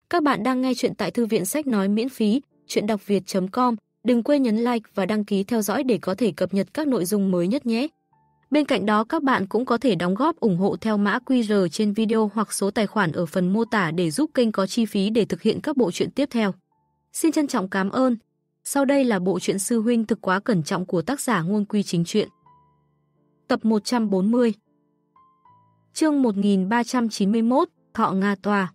Các bạn đang nghe chuyện tại thư viện sách nói miễn phí, chuyện đọc việt.com. Đừng quên nhấn like và đăng ký theo dõi để có thể cập nhật các nội dung mới nhất nhé. Bên cạnh đó các bạn cũng có thể đóng góp ủng hộ theo mã QR trên video hoặc số tài khoản ở phần mô tả để giúp kênh có chi phí để thực hiện các bộ truyện tiếp theo. Xin trân trọng cảm ơn. Sau đây là bộ truyện Sư huynh thực quá cẩn trọng của tác giả Ngôn Quy Chính Truyện. Tập 140. Chương 1391, Thọ Nga Tòa.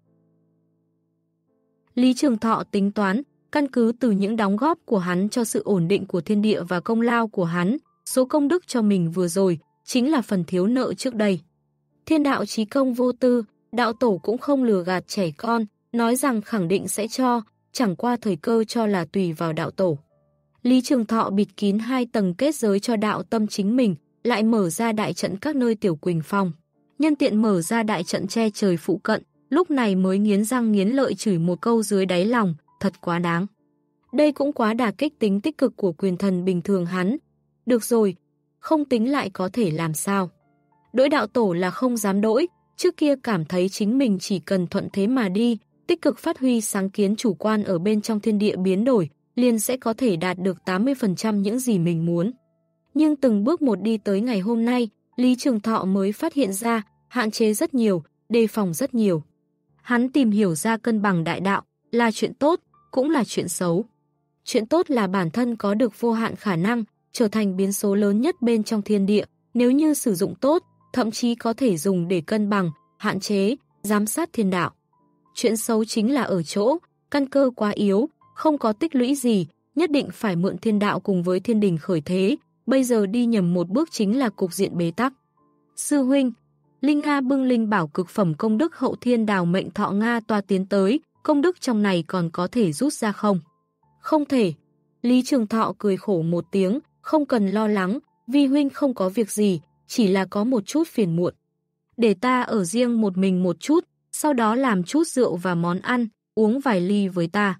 Lý Trường Thọ tính toán, căn cứ từ những đóng góp của hắn cho sự ổn định của thiên địa và công lao của hắn, số công đức cho mình vừa rồi chính là phần thiếu nợ trước đây. Thiên đạo chí công vô tư, đạo tổ cũng không lừa gạt trẻ con, nói rằng khẳng định sẽ cho, chẳng qua thời cơ cho là tùy vào đạo tổ. Lý Trường Thọ bịt kín 2 tầng kết giới cho đạo tâm chính mình, lại mở ra đại trận các nơi Tiểu Quỳnh Phong. Nhân tiện mở ra đại trận che trời phụ cận, lúc này mới nghiến răng nghiến lợi chửi một câu dưới đáy lòng, thật quá đáng. Đây cũng quá đả kích tính tích cực của quyền thần bình thường hắn. Được rồi, không tính lại có thể làm sao. Đỗi đạo tổ là không dám đỗi, trước kia cảm thấy chính mình chỉ cần thuận thế mà đi, tích cực phát huy sáng kiến chủ quan ở bên trong thiên địa biến đổi, liền sẽ có thể đạt được 80% những gì mình muốn. Nhưng từng bước một đi tới ngày hôm nay, Lý Trường Thọ mới phát hiện ra, hạn chế rất nhiều, đề phòng rất nhiều. Hắn tìm hiểu ra cân bằng đại đạo, là chuyện tốt, cũng là chuyện xấu. Chuyện tốt là bản thân có được vô hạn khả năng, trở thành biến số lớn nhất bên trong thiên địa, nếu như sử dụng tốt, thậm chí có thể dùng để cân bằng, hạn chế, giám sát thiên đạo. Chuyện xấu chính là ở chỗ, căn cơ quá yếu, không có tích lũy gì, nhất định phải mượn thiên đạo cùng với thiên đình khởi thế, bây giờ đi nhầm một bước chính là cục diện bế tắc. Sư huynh, Linh Nga bưng linh bảo cực phẩm công đức hậu thiên đào mệnh Thọ Nga Toa tiến tới, công đức trong này còn có thể rút ra không? Không thể. Lý Trường Thọ cười khổ một tiếng, không cần lo lắng, vi huynh không có việc gì, chỉ là có một chút phiền muộn. Để ta ở riêng một mình một chút, sau đó làm chút rượu và món ăn, uống vài ly với ta.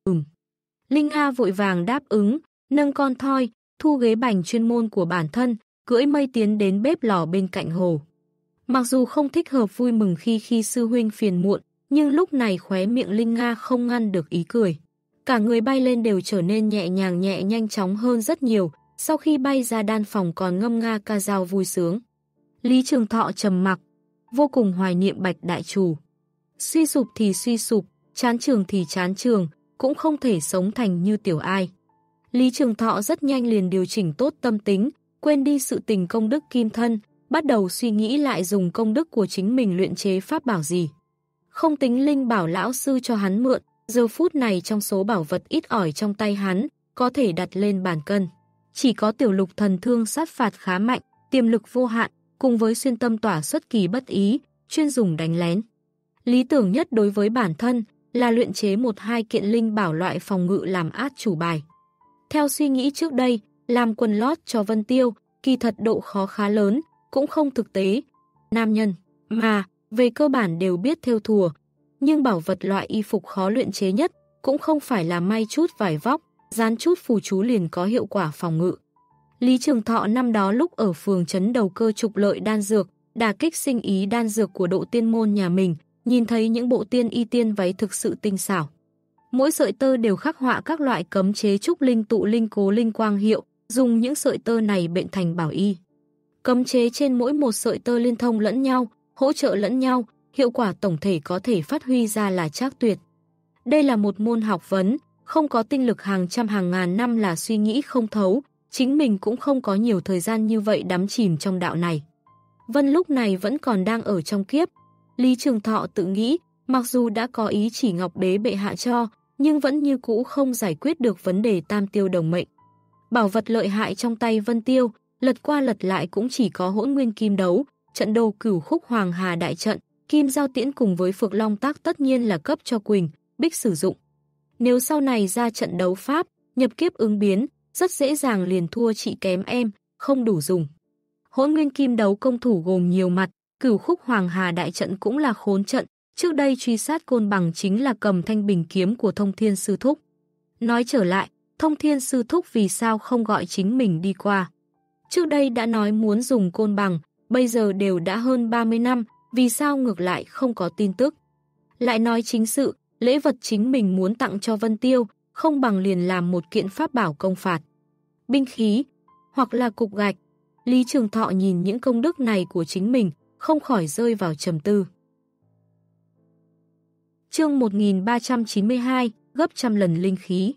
Linh Nga vội vàng đáp ứng, nâng con thoi, thu ghế bành chuyên môn của bản thân, cưỡi mây tiến đến bếp lò bên cạnh hồ. Mặc dù không thích hợp vui mừng khi sư huynh phiền muộn, nhưng lúc này khóe miệng Linh Nga không ngăn được ý cười. Cả người bay lên đều trở nên nhẹ nhàng nhanh chóng hơn rất nhiều, sau khi bay ra đan phòng còn ngâm nga ca dao vui sướng. Lý Trường Thọ trầm mặc, vô cùng hoài niệm Bạch Đại Trù. Suy sụp thì suy sụp, chán trường thì chán trường, cũng không thể sống thành như tiểu ai. Lý Trường Thọ rất nhanh liền điều chỉnh tốt tâm tính, quên đi sự tình công đức kim thân, bắt đầu suy nghĩ lại dùng công đức của chính mình luyện chế pháp bảo gì. Không tính linh bảo lão sư cho hắn mượn, giờ phút này trong số bảo vật ít ỏi trong tay hắn, có thể đặt lên bàn cân. Chỉ có tiểu lục thần thương sát phạt khá mạnh, tiềm lực vô hạn, cùng với xuyên tâm tỏa xuất kỳ bất ý, chuyên dùng đánh lén. Lý tưởng nhất đối với bản thân là luyện chế 1-2 kiện linh bảo loại phòng ngự làm át chủ bài. Theo suy nghĩ trước đây, làm quần lót cho Vân Tiêu, kỳ thật độ khó khá lớn, cũng không thực tế. Nam nhân, mà, về cơ bản đều biết thêu thùa, nhưng bảo vật loại y phục khó luyện chế nhất, cũng không phải là may chút vải vóc, dán chút phù chú liền có hiệu quả phòng ngự. Lý Trường Thọ năm đó lúc ở phường trấn đầu cơ trục lợi đan dược, đả kích sinh ý đan dược của độ tiên môn nhà mình, nhìn thấy những bộ tiên y tiên váy thực sự tinh xảo. Mỗi sợi tơ đều khắc họa các loại cấm chế trúc linh tụ linh cố linh quang hiệu, dùng những sợi tơ này bệnh thành bảo y. Cấm chế trên mỗi một sợi tơ liên thông lẫn nhau, hỗ trợ lẫn nhau, hiệu quả tổng thể có thể phát huy ra là trác tuyệt. Đây là một môn học vấn, không có tinh lực hàng trăm hàng ngàn năm là suy nghĩ không thấu, chính mình cũng không có nhiều thời gian như vậy đắm chìm trong đạo này. Vân lúc này vẫn còn đang ở trong kiếp. Lý Trường Thọ tự nghĩ, mặc dù đã có ý chỉ Ngọc Đế bệ hạ cho, nhưng vẫn như cũ không giải quyết được vấn đề tam tiêu đồng mệnh. Bảo vật lợi hại trong tay Vân Tiêu, lật qua lật lại cũng chỉ có Hỗn Nguyên Kim Đấu, trận đồ Cửu Khúc Hoàng Hà đại trận, Kim Giao Tiễn cùng với Phược Long Tác tất nhiên là cấp cho Quỳnh, Bích sử dụng. Nếu sau này ra trận đấu pháp, nhập kiếp ứng biến, rất dễ dàng liền thua chị kém em, không đủ dùng. Hỗn Nguyên Kim Đấu công thủ gồm nhiều mặt, Cửu Khúc Hoàng Hà đại trận cũng là khốn trận, trước đây truy sát Côn Bằng chính là cầm thanh bình kiếm của Thông Thiên Sư Thúc. Nói trở lại, Thông Thiên Sư Thúc vì sao không gọi chính mình đi qua? Trước đây đã nói muốn dùng Côn Bằng, bây giờ đều đã hơn 30 năm, vì sao ngược lại không có tin tức? Lại nói chính sự, lễ vật chính mình muốn tặng cho Vân Tiêu, không bằng liền làm một kiện pháp bảo công phạt. Binh khí, hoặc là cục gạch. Lý Trường Thọ nhìn những công đức này của chính mình, không khỏi rơi vào trầm tư. Chương 1392, gấp trăm lần linh khí.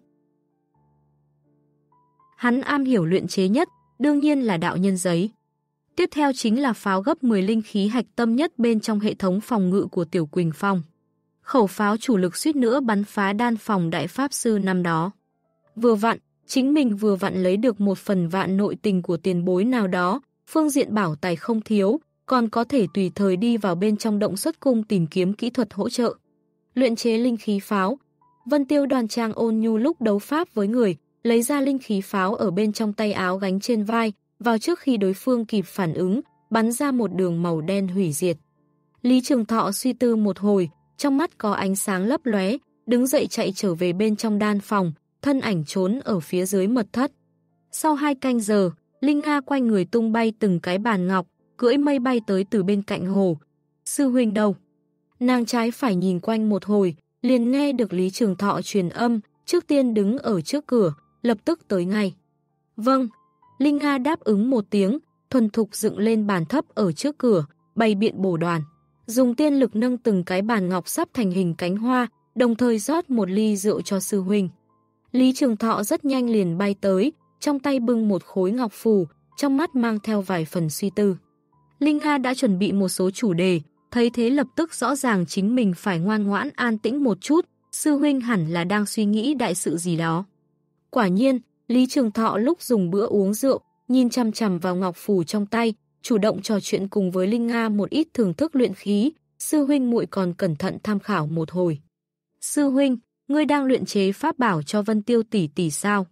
Hắn am hiểu luyện chế nhất, đương nhiên là đạo nhân giấy. Tiếp theo chính là pháo gấp 10 linh khí hạch tâm nhất bên trong hệ thống phòng ngự của Tiểu Quỳnh Phong. Khẩu pháo chủ lực suýt nữa bắn phá đan phòng đại pháp sư năm đó. Vừa vặn, chính mình vừa vặn lấy được một phần vạn nội tình của tiền bối nào đó, phương diện bảo tài không thiếu, còn có thể tùy thời đi vào bên trong động xuất cung tìm kiếm kỹ thuật hỗ trợ. Luyện chế linh khí pháo. Vân Tiêu đoan trang ôn nhu lúc đấu pháp với người, lấy ra linh khí pháo ở bên trong tay áo gánh trên vai, vào trước khi đối phương kịp phản ứng, bắn ra một đường màu đen hủy diệt. Lý Trường Thọ suy tư một hồi, trong mắt có ánh sáng lấp lóe, đứng dậy chạy trở về bên trong đan phòng, thân ảnh trốn ở phía dưới mật thất. Sau 2 canh giờ, Linh Nga quanh người tung bay từng cái bàn ngọc, cưỡi mây bay tới từ bên cạnh hồ. Sư huynh đâu? Nàng trái phải nhìn quanh một hồi, liền nghe được Lý Trường Thọ truyền âm, trước tiên đứng ở trước cửa, lập tức tới ngay. Vâng, Linh Nga đáp ứng một tiếng, thuần thục dựng lên bàn thấp ở trước cửa, bày biện bổ đoàn. Dùng tiên lực nâng từng cái bàn ngọc sắp thành hình cánh hoa, đồng thời rót một ly rượu cho sư huynh. Lý Trường Thọ rất nhanh liền bay tới, trong tay bưng một khối ngọc phù, trong mắt mang theo vài phần suy tư. Linh Nga đã chuẩn bị một số chủ đề, thấy thế lập tức rõ ràng chính mình phải ngoan ngoãn an tĩnh một chút, sư huynh hẳn là đang suy nghĩ đại sự gì đó. Quả nhiên, Lý Trường Thọ lúc dùng bữa uống rượu, nhìn chằm chằm vào ngọc phù trong tay, chủ động trò chuyện cùng với Linh Nga một ít thưởng thức luyện khí, sư huynh muội còn cẩn thận tham khảo một hồi. Sư huynh, ngươi đang luyện chế pháp bảo cho Vân Tiêu tỷ tỷ sao?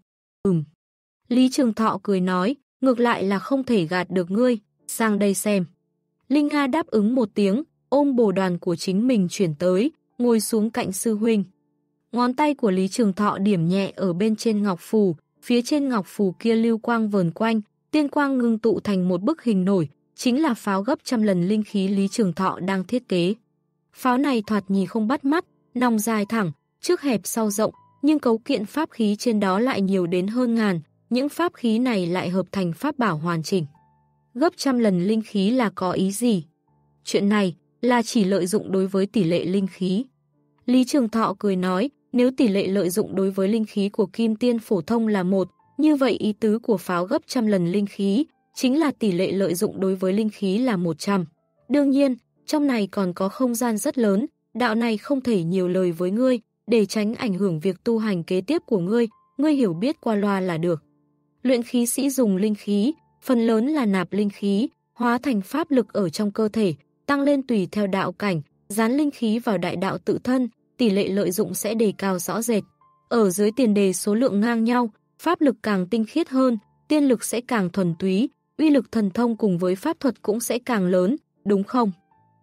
Lý Trường Thọ cười nói, ngược lại là không thể gạt được ngươi, sang đây xem. Linh Nga đáp ứng một tiếng, ôm bồ đoàn của chính mình chuyển tới, ngồi xuống cạnh sư huynh. Ngón tay của Lý Trường Thọ điểm nhẹ ở bên trên ngọc phù, phía trên ngọc phù kia lưu quang vờn quanh, tiên quang ngưng tụ thành một bức hình nổi, chính là pháo gấp trăm lần linh khí Lý Trường Thọ đang thiết kế. Pháo này thoạt nhìn không bắt mắt, nòng dài thẳng, trước hẹp sau rộng, nhưng cấu kiện pháp khí trên đó lại nhiều đến hơn ngàn, những pháp khí này lại hợp thành pháp bảo hoàn chỉnh. Gấp trăm lần linh khí là có ý gì? Chuyện này là chỉ lợi dụng đối với tỷ lệ linh khí. Lý Trường Thọ cười nói, nếu tỷ lệ lợi dụng đối với linh khí của kim tiên phổ thông là 1, như vậy ý tứ của pháo gấp trăm lần linh khí chính là tỷ lệ lợi dụng đối với linh khí là 100. Đương nhiên, trong này còn có không gian rất lớn, đạo này không thể nhiều lời với ngươi, để tránh ảnh hưởng việc tu hành kế tiếp của ngươi, ngươi hiểu biết qua loa là được. Luyện khí sĩ dùng linh khí, phần lớn là nạp linh khí, hóa thành pháp lực ở trong cơ thể, tăng lên tùy theo đạo cảnh, dán linh khí vào đại đạo tự thân, tỷ lệ lợi dụng sẽ đề cao rõ rệt. Ở dưới tiền đề số lượng ngang nhau, pháp lực càng tinh khiết hơn, tiên lực sẽ càng thuần túy, uy lực thần thông cùng với pháp thuật cũng sẽ càng lớn, đúng không?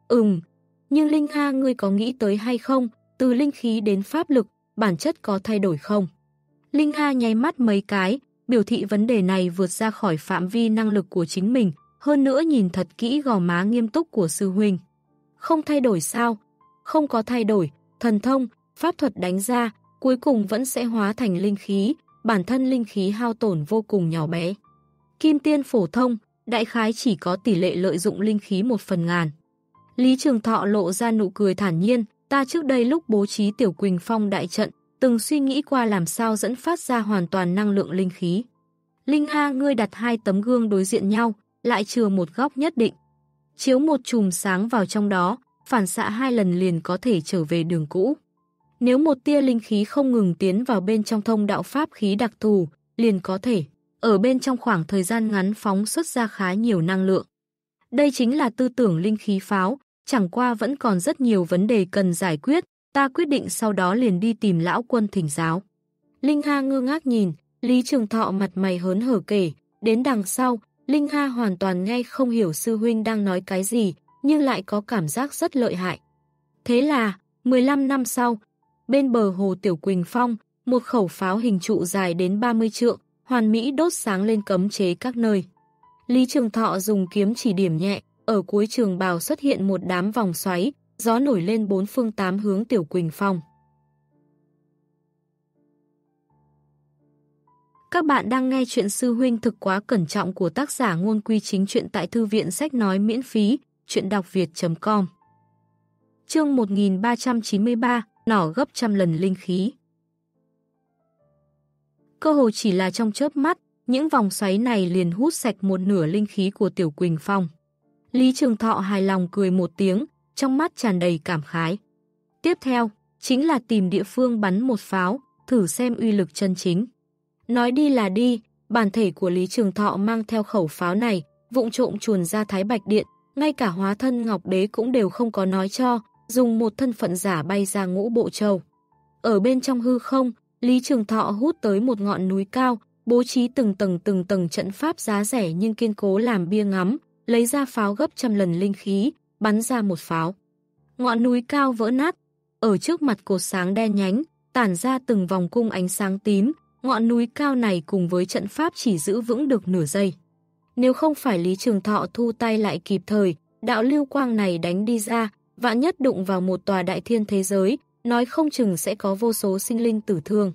Nhưng Linh Nga ngươi có nghĩ tới hay không, từ linh khí đến pháp lực, bản chất có thay đổi không? Linh Nga nháy mắt mấy cái, biểu thị vấn đề này vượt ra khỏi phạm vi năng lực của chính mình, hơn nữa nhìn thật kỹ gò má nghiêm túc của sư huynh. Không thay đổi sao? Không có thay đổi, thần thông, pháp thuật đánh ra, cuối cùng vẫn sẽ hóa thành linh khí, bản thân linh khí hao tổn vô cùng nhỏ bé. Kim tiên phổ thông, đại khái chỉ có tỷ lệ lợi dụng linh khí 1/1000. Lý Trường Thọ lộ ra nụ cười thản nhiên, ta trước đây lúc bố trí Tiểu Quỳnh Phong đại trận, từng suy nghĩ qua làm sao dẫn phát ra hoàn toàn năng lượng linh khí. Linh Nga ngươi đặt 2 tấm gương đối diện nhau, lại chừa một góc nhất định. Chiếu một chùm sáng vào trong đó, phản xạ 2 lần liền có thể trở về đường cũ. Nếu một tia linh khí không ngừng tiến vào bên trong thông đạo pháp khí đặc thù, liền có thể ở bên trong khoảng thời gian ngắn phóng xuất ra khá nhiều năng lượng. Đây chính là tư tưởng linh khí pháo, chẳng qua vẫn còn rất nhiều vấn đề cần giải quyết, ta quyết định sau đó liền đi tìm lão quân thỉnh giáo. Linh Nga ngơ ngác nhìn, Lý Trường Thọ mặt mày hớn hở kể, đến đằng sau, Linh Nga hoàn toàn nghe không hiểu sư huynh đang nói cái gì, nhưng lại có cảm giác rất lợi hại. Thế là, 15 năm sau, bên bờ hồ Tiểu Quỳnh Phong, một khẩu pháo hình trụ dài đến 30 trượng, hoàn mỹ đốt sáng lên cấm chế các nơi. Lý Trường Thọ dùng kiếm chỉ điểm nhẹ, ở cuối trường bào xuất hiện một đám vòng xoáy, gió nổi lên 4 phương 8 hướng Tiểu Quỳnh Phong. Các bạn đang nghe chuyện Sư huynh thực quá cẩn trọng của tác giả Ngôn Quy Chính Truyện tại thư viện sách nói miễn phí, chuyện đọc việt.com. Chương 1393, nỏ gấp trăm lần linh khí. Cơ hồ chỉ là trong chớp mắt, những vòng xoáy này liền hút sạch một nửa linh khí của Tiểu Quỳnh Phong. Lý Trường Thọ hài lòng cười một tiếng, trong mắt tràn đầy cảm khái. Tiếp theo, chính là tìm địa phương bắn một pháo, thử xem uy lực chân chính. Nói đi là đi, bản thể của Lý Trường Thọ mang theo khẩu pháo này, vụng trộm chuồn ra Thái Bạch Điện, ngay cả hóa thân Ngọc Đế cũng đều không có nói cho, dùng một thân phận giả bay ra Ngũ Bộ Châu. Ở bên trong hư không, Lý Trường Thọ hút tới một ngọn núi cao, bố trí từng tầng trận pháp giá rẻ nhưng kiên cố làm bia ngắm, lấy ra pháo gấp trăm lần linh khí, bắn ra một pháo. Ngọn núi cao vỡ nát, ở trước mặt cột sáng đen nhánh, tản ra từng vòng cung ánh sáng tím, ngọn núi cao này cùng với trận pháp chỉ giữ vững được nửa giây. Nếu không phải Lý Trường Thọ thu tay lại kịp thời, đạo lưu quang này đánh đi ra, vạn nhất đụng vào một tòa đại thiên thế giới, nói không chừng sẽ có vô số sinh linh tử thương.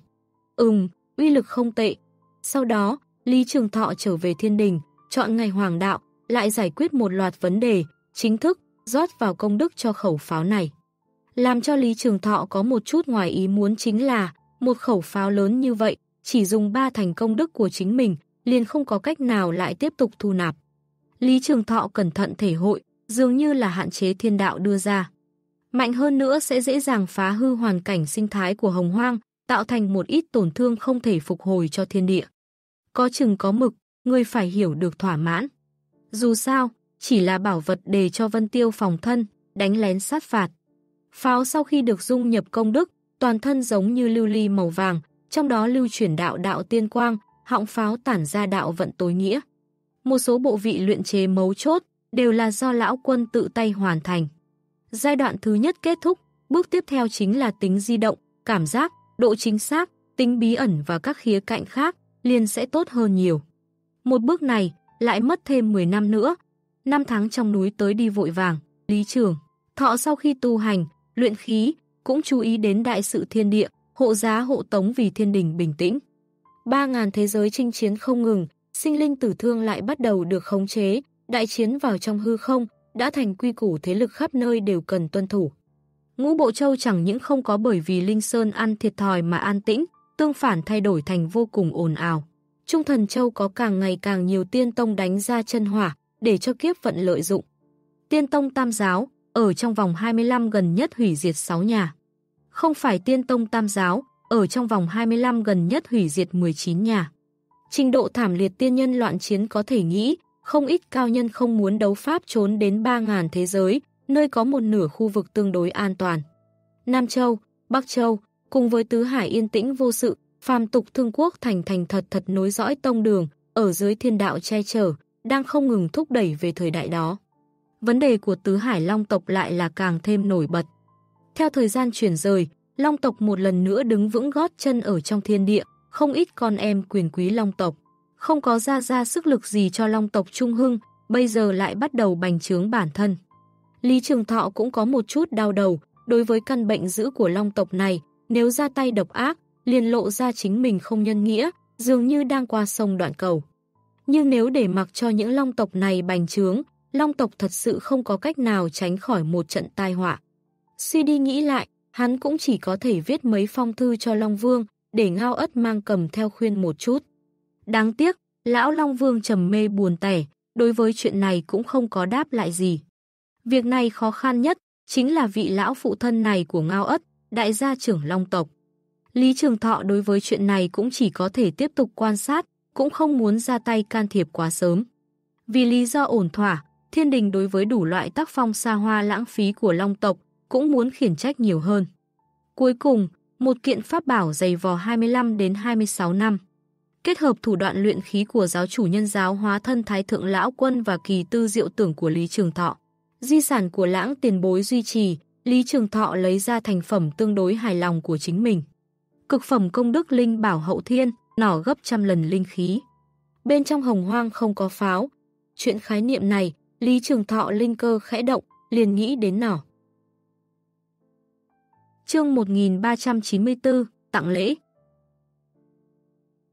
Uy lực không tệ. Sau đó, Lý Trường Thọ trở về thiên đình, chọn ngày hoàng đạo, lại giải quyết một loạt vấn đề, chính thức rót vào công đức cho khẩu pháo này. Làm cho Lý Trường Thọ có một chút ngoài ý muốn chính là, một khẩu pháo lớn như vậy, chỉ dùng 3 thành công đức của chính mình, liền không có cách nào lại tiếp tục thu nạp. Lý Trường Thọ cẩn thận thể hội, dường như là hạn chế thiên đạo đưa ra. Mạnh hơn nữa sẽ dễ dàng phá hư hoàn cảnh sinh thái của Hồng Hoang, tạo thành một ít tổn thương không thể phục hồi cho thiên địa. Có chừng có mực, người phải hiểu được thỏa mãn. Dù sao, chỉ là bảo vật để cho Vân Tiêu phòng thân, đánh lén sát phạt. Pháo sau khi được dung nhập công đức, toàn thân giống như lưu ly màu vàng, trong đó lưu chuyển đạo tiên quang, họng pháo tản ra đạo vận tối nghĩa. Một số bộ vị luyện chế mấu chốt đều là do lão quân tự tay hoàn thành. Giai đoạn thứ nhất kết thúc, bước tiếp theo chính là tính di động, cảm giác, độ chính xác, tính bí ẩn và các khía cạnh khác liền sẽ tốt hơn nhiều. Một bước này lại mất thêm 10 năm nữa. 5 tháng trong núi tới đi vội vàng, Lý Trường Thọ sau khi tu hành, luyện khí, cũng chú ý đến đại sự thiên địa, hộ giá hộ tống vì thiên đình bình tĩnh. 3.000 thế giới chinh chiến không ngừng, sinh linh tử thương lại bắt đầu được khống chế, đại chiến vào trong hư không, đã thành quy củ thế lực khắp nơi đều cần tuân thủ. Ngũ Bộ Châu chẳng những không có bởi vì Linh Sơn ăn thiệt thòi mà an tĩnh, tương phản thay đổi thành vô cùng ồn ào. Trung Thần Châu có càng ngày càng nhiều tiên tông đánh ra chân hỏa, để cho kiếp vận lợi dụng. Tiên tông Tam Giáo, ở trong vòng 25 gần nhất hủy diệt 6 nhà. Không phải tiên tông Tam Giáo, ở trong vòng 25 gần nhất hủy diệt 19 nhà. Trình độ thảm liệt tiên nhân loạn chiến có thể nghĩ, không ít cao nhân không muốn đấu pháp trốn đến 3.000 thế giới, nơi có một nửa khu vực tương đối an toàn. Nam Châu, Bắc Châu, cùng với Tứ Hải yên tĩnh vô sự, phàm tục thương quốc thành thật nối dõi tông đường, ở dưới thiên đạo che chở, đang không ngừng thúc đẩy về thời đại đó. Vấn đề của Tứ Hải Long tộc lại là càng thêm nổi bật. Theo thời gian chuyển rời, Long tộc một lần nữa đứng vững gót chân ở trong thiên địa, không ít con em quyền quý Long tộc. Không có ra sức lực gì cho Long tộc trung hưng, bây giờ lại bắt đầu bành trướng bản thân. Lý Trường Thọ cũng có một chút đau đầu, đối với căn bệnh dữ của Long tộc này, nếu ra tay độc ác, liền lộ ra chính mình không nhân nghĩa, dường như đang qua sông đoạn cầu. Nhưng nếu để mặc cho những Long tộc này bành trướng, Long tộc thật sự không có cách nào tránh khỏi một trận tai họa. Suy đi nghĩ lại, hắn cũng chỉ có thể viết mấy phong thư cho Long Vương, để Ngao Ất mang cầm theo khuyên một chút. Đáng tiếc, lão Long Vương trầm mê buồn tẻ, đối với chuyện này cũng không có đáp lại gì. Việc này khó khăn nhất, chính là vị lão phụ thân này của Ngao Ất, đại gia trưởng Long tộc. Lý Trường Thọ đối với chuyện này cũng chỉ có thể tiếp tục quan sát, cũng không muốn ra tay can thiệp quá sớm. Vì lý do ổn thỏa, thiên đình đối với đủ loại tác phong xa hoa lãng phí của Long tộc cũng muốn khiển trách nhiều hơn. Cuối cùng, một kiện pháp bảo dày vò 25 đến 26 năm. Kết hợp thủ đoạn luyện khí của giáo chủ nhân giáo hóa thân Thái Thượng Lão Quân và kỳ tư diệu tưởng của Lý Trường Thọ. Di sản của lãng tiền bối duy trì, Lý Trường Thọ lấy ra thành phẩm tương đối hài lòng của chính mình. Cực phẩm công đức linh bảo hậu thiên, nỏ gấp trăm lần linh khí. Bên trong Hồng Hoang không có pháo. Chuyện khái niệm này, Lý Trường Thọ linh cơ khẽ động, liền nghĩ đến nỏ. Chương 1394, tặng lễ.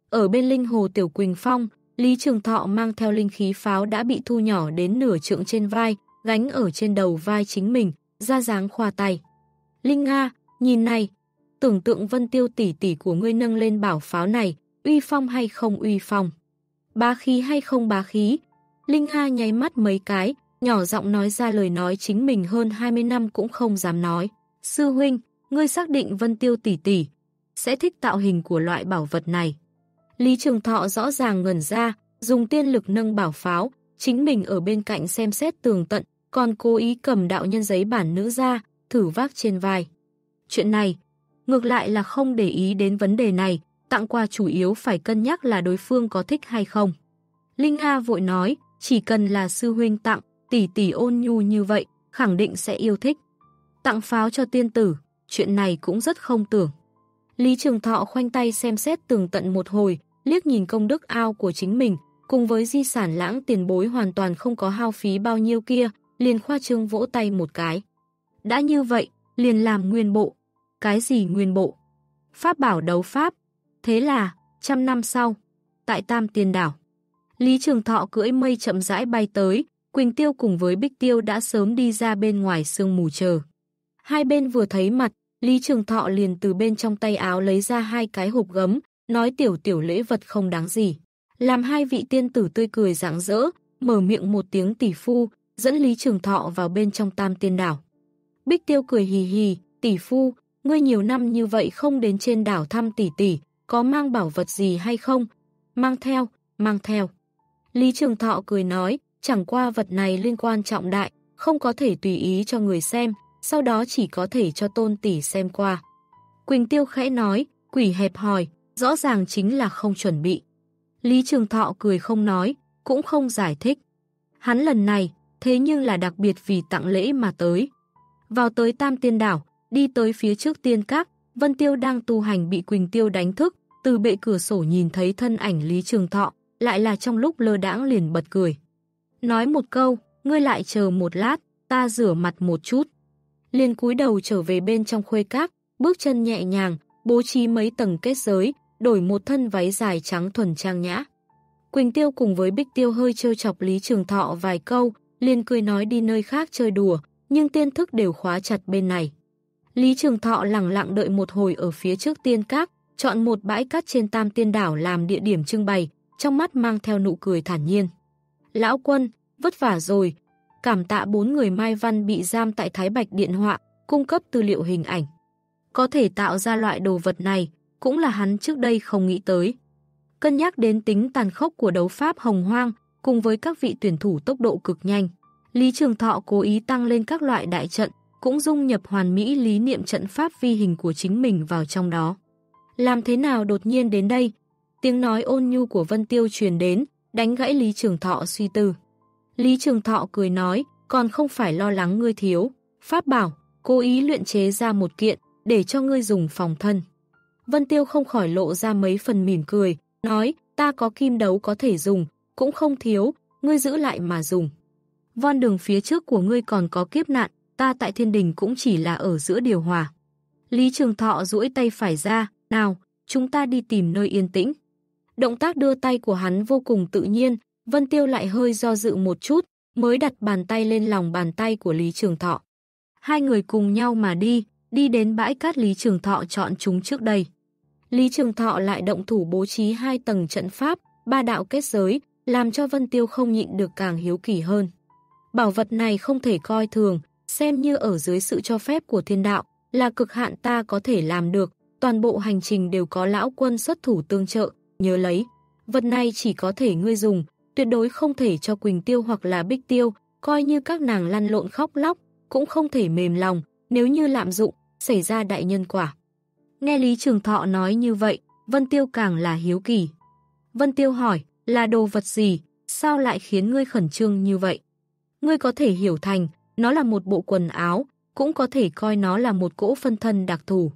Ở bên linh hồ Tiểu Quỳnh Phong, Lý Trường Thọ mang theo linh khí pháo đã bị thu nhỏ đến nửa trượng trên vai, gánh ở trên đầu vai chính mình, ra dáng khoa tay. Linh Nga, nhìn này, tưởng tượng Vân Tiêu tỷ tỷ của ngươi nâng lên bảo pháo này, uy phong hay không uy phong? Bá khí hay không bá khí? Linh Nga nháy mắt mấy cái, nhỏ giọng nói ra lời nói chính mình hơn 20 năm cũng không dám nói. Sư huynh, ngươi xác định Vân Tiêu tỷ tỷ sẽ thích tạo hình của loại bảo vật này. Lý Trường Thọ rõ ràng ngẩn ra, dùng tiên lực nâng bảo pháo, chính mình ở bên cạnh xem xét tường tận, còn cố ý cầm đạo nhân giấy bản nữ ra, thử vác trên vai. Chuyện này, ngược lại là không để ý đến vấn đề này, tặng quà chủ yếu phải cân nhắc là đối phương có thích hay không. Linh Nga vội nói, chỉ cần là sư huynh tặng, tỷ tỷ ôn nhu như vậy, khẳng định sẽ yêu thích. Tặng pháo cho tiên tử, chuyện này cũng rất không tưởng. Lý Trường Thọ khoanh tay xem xét tường tận một hồi, liếc nhìn công đức ao của chính mình, cùng với di sản lãng tiền bối hoàn toàn không có hao phí bao nhiêu kia, liền khoa trương vỗ tay một cái. Đã như vậy, liền làm nguyên bộ. Cái gì nguyên bộ? Pháp bảo đấu pháp. Thế là, 100 năm sau, tại Tam Tiên Đảo, Lý Trường Thọ cưỡi mây chậm rãi bay tới, Quỳnh Tiêu cùng với Bích Tiêu đã sớm đi ra bên ngoài sương mù chờ. Hai bên vừa thấy mặt, Lý Trường Thọ liền từ bên trong tay áo lấy ra 2 cái hộp gấm, nói tiểu lễ vật không đáng gì. Làm 2 vị tiên tử tươi cười rạng rỡ, mở miệng một tiếng tỷ phu, dẫn Lý Trường Thọ vào bên trong Tam Tiên Đảo. Bích Tiêu cười hì hì, tỷ phu, ngươi nhiều năm như vậy không đến trên đảo thăm tỷ tỷ, có mang bảo vật gì hay không? Mang theo, mang theo. Lý Trường Thọ cười nói, chẳng qua vật này liên quan trọng đại, không có thể tùy ý cho người xem, sau đó chỉ có thể cho tôn tỷ xem qua. Quỳnh Tiêu khẽ nói, quỷ hẹp hòi, rõ ràng chính là không chuẩn bị. Lý Trường Thọ cười không nói, cũng không giải thích. Hắn lần này, thế nhưng là đặc biệt vì tặng lễ mà tới. Vào tới Tam Tiên Đảo, đi tới phía trước tiên các, Vân Tiêu đang tu hành bị Quỳnh Tiêu đánh thức, từ bệ cửa sổ nhìn thấy thân ảnh Lý Trường Thọ, lại là trong lúc lơ đãng liền bật cười. Nói một câu, ngươi lại chờ một lát, ta rửa mặt một chút. Liền cúi đầu trở về bên trong khuê các, bước chân nhẹ nhàng, bố trí mấy tầng kết giới, đổi một thân váy dài trắng thuần trang nhã. Quỳnh Tiêu cùng với Bích Tiêu hơi trêu chọc Lý Trường Thọ vài câu, liền cười nói đi nơi khác chơi đùa, nhưng tiên thức đều khóa chặt bên này. Lý Trường Thọ lặng lặng đợi một hồi ở phía trước tiên các, chọn một bãi cát trên Tam Tiên Đảo làm địa điểm trưng bày, trong mắt mang theo nụ cười thản nhiên. Lão quân, vất vả rồi, cảm tạ 4 người Mai Văn bị giam tại Thái Bạch Điện Họa, cung cấp tư liệu hình ảnh. Có thể tạo ra loại đồ vật này, cũng là hắn trước đây không nghĩ tới. Cân nhắc đến tính tàn khốc của đấu pháp hồng hoang, cùng với các vị tuyển thủ tốc độ cực nhanh, Lý Trường Thọ cố ý tăng lên các loại đại trận, cũng dung nhập hoàn mỹ lý niệm trận pháp vi hình của chính mình vào trong đó. Làm thế nào đột nhiên đến đây? Tiếng nói ôn nhu của Vân Tiêu truyền đến, đánh gãy Lý Trường Thọ suy tư. Lý Trường Thọ cười nói, còn không phải lo lắng ngươi thiếu. Pháp bảo, cố ý luyện chế ra một kiện, để cho ngươi dùng phòng thân. Vân Tiêu không khỏi lộ ra mấy phần mỉm cười, nói, ta có kim đấu có thể dùng, cũng không thiếu, ngươi giữ lại mà dùng. Von đường phía trước của ngươi còn có kiếp nạn, ta tại thiên đình cũng chỉ là ở giữa điều hòa. Lý Trường Thọ duỗi tay phải ra, nào, chúng ta đi tìm nơi yên tĩnh. Động tác đưa tay của hắn vô cùng tự nhiên, Vân Tiêu lại hơi do dự một chút, mới đặt bàn tay lên lòng bàn tay của Lý Trường Thọ. Hai người cùng nhau mà đi đến bãi cát Lý Trường Thọ chọn chúng trước đây. Lý Trường Thọ lại động thủ bố trí 2 tầng trận pháp, 3 đạo kết giới, làm cho Vân Tiêu không nhịn được càng hiếu kỳ hơn. Bảo vật này không thể coi thường, xem như ở dưới sự cho phép của thiên đạo, là cực hạn ta có thể làm được, toàn bộ hành trình đều có lão quân xuất thủ tương trợ, nhớ lấy. Vật này chỉ có thể ngươi dùng, tuyệt đối không thể cho Quỳnh Tiêu hoặc là Bích Tiêu, coi như các nàng lăn lộn khóc lóc, cũng không thể mềm lòng, nếu như lạm dụng, xảy ra đại nhân quả. Nghe Lý Trường Thọ nói như vậy, Vân Tiêu càng là hiếu kỳ. Vân Tiêu hỏi, là đồ vật gì, sao lại khiến ngươi khẩn trương như vậy? Ngươi có thể hiểu thành, nó là một bộ quần áo, cũng có thể coi nó là một cỗ phân thân đặc thù.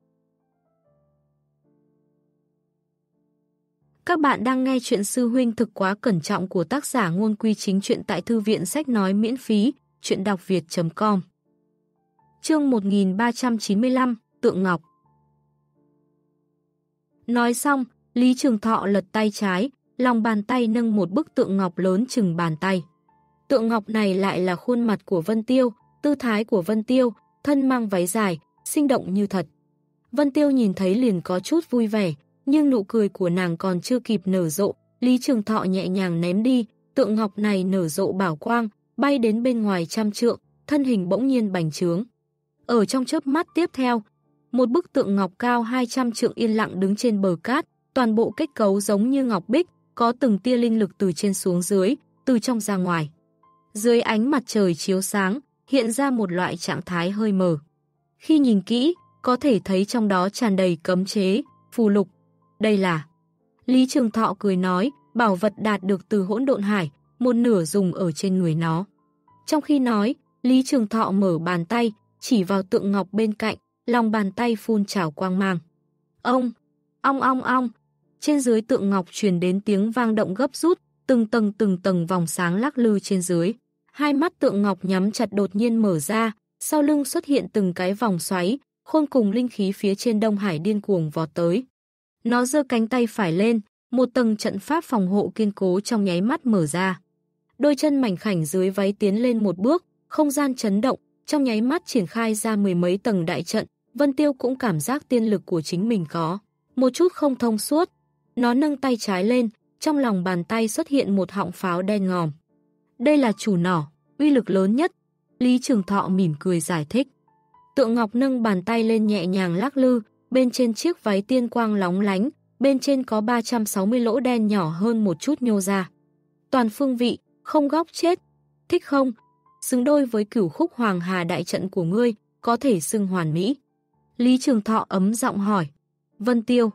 Các bạn đang nghe chuyện Sư Huynh Thực Quá Cẩn Trọng của tác giả Ngôn Quy Chính Truyện tại Thư viện Sách Nói miễn phí, chuyện đọc việt.com. Chương 1395, Tượng Ngọc. Nói xong, Lý Trường Thọ lật tay trái, lòng bàn tay nâng một bức tượng ngọc lớn chừng bàn tay. Tượng ngọc này lại là khuôn mặt của Vân Tiêu, tư thái của Vân Tiêu, thân mang váy dài, sinh động như thật. Vân Tiêu nhìn thấy liền có chút vui vẻ, nhưng nụ cười của nàng còn chưa kịp nở rộ, Lý Trường Thọ nhẹ nhàng ném đi, tượng ngọc này nở rộ bảo quang, bay đến bên ngoài trăm trượng, thân hình bỗng nhiên bành trướng. Ở trong chớp mắt tiếp theo, một bức tượng ngọc cao 200 trượng yên lặng đứng trên bờ cát, toàn bộ kết cấu giống như ngọc bích, có từng tia linh lực từ trên xuống dưới, từ trong ra ngoài. Dưới ánh mặt trời chiếu sáng, hiện ra một loại trạng thái hơi mờ. Khi nhìn kỹ, có thể thấy trong đó tràn đầy cấm chế, phù lục. Đây là... Lý Trường Thọ cười nói, bảo vật đạt được từ hỗn độn hải, một nửa dùng ở trên người nó. Trong khi nói, Lý Trường Thọ mở bàn tay, chỉ vào tượng ngọc bên cạnh, lòng bàn tay phun trào quang mang. Ông, ong. Trên dưới tượng ngọc truyền đến tiếng vang động gấp rút, từng tầng vòng sáng lắc lư trên dưới. Hai mắt tượng ngọc nhắm chặt đột nhiên mở ra, sau lưng xuất hiện từng cái vòng xoáy, khôn cùng linh khí phía trên Đông Hải điên cuồng vọt tới. Nó giơ cánh tay phải lên, một tầng trận pháp phòng hộ kiên cố trong nháy mắt mở ra. Đôi chân mảnh khảnh dưới váy tiến lên một bước, không gian chấn động, trong nháy mắt triển khai ra mười mấy tầng đại trận. Vân Tiêu cũng cảm giác tiên lực của chính mình có một chút không thông suốt. Nó nâng tay trái lên, trong lòng bàn tay xuất hiện một họng pháo đen ngòm. Đây là chủ nỏ, uy lực lớn nhất. Lý Trường Thọ mỉm cười giải thích. Tượng ngọc nâng bàn tay lên nhẹ nhàng lắc lư, bên trên chiếc váy tiên quang lóng lánh, bên trên có 360 lỗ đen nhỏ hơn một chút nhô ra. Toàn phương vị, không góc chết. Thích không? Xứng đôi với cửu khúc hoàng hà đại trận của ngươi, có thể xưng hoàn mỹ. Lý Trường Thọ ấm giọng hỏi. Vân Tiêu,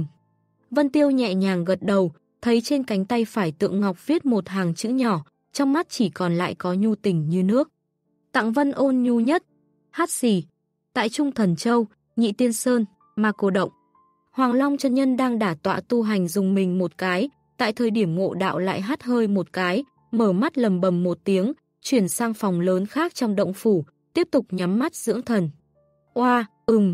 Vân Tiêu nhẹ nhàng gật đầu, thấy trên cánh tay phải tượng ngọc viết một hàng chữ nhỏ, trong mắt chỉ còn lại có nhu tình như nước. Tặng Vân ôn nhu nhất. Hát xì. Tại Trung Thần Châu, Nhị Tiên Sơn, Ma Cô Động. Hoàng Long chân nhân đang đả tọa tu hành dùng mình một cái, tại thời điểm ngộ đạo lại hắt hơi một cái, mở mắt lầm bầm một tiếng, chuyển sang phòng lớn khác trong động phủ, tiếp tục nhắm mắt dưỡng thần. Oa,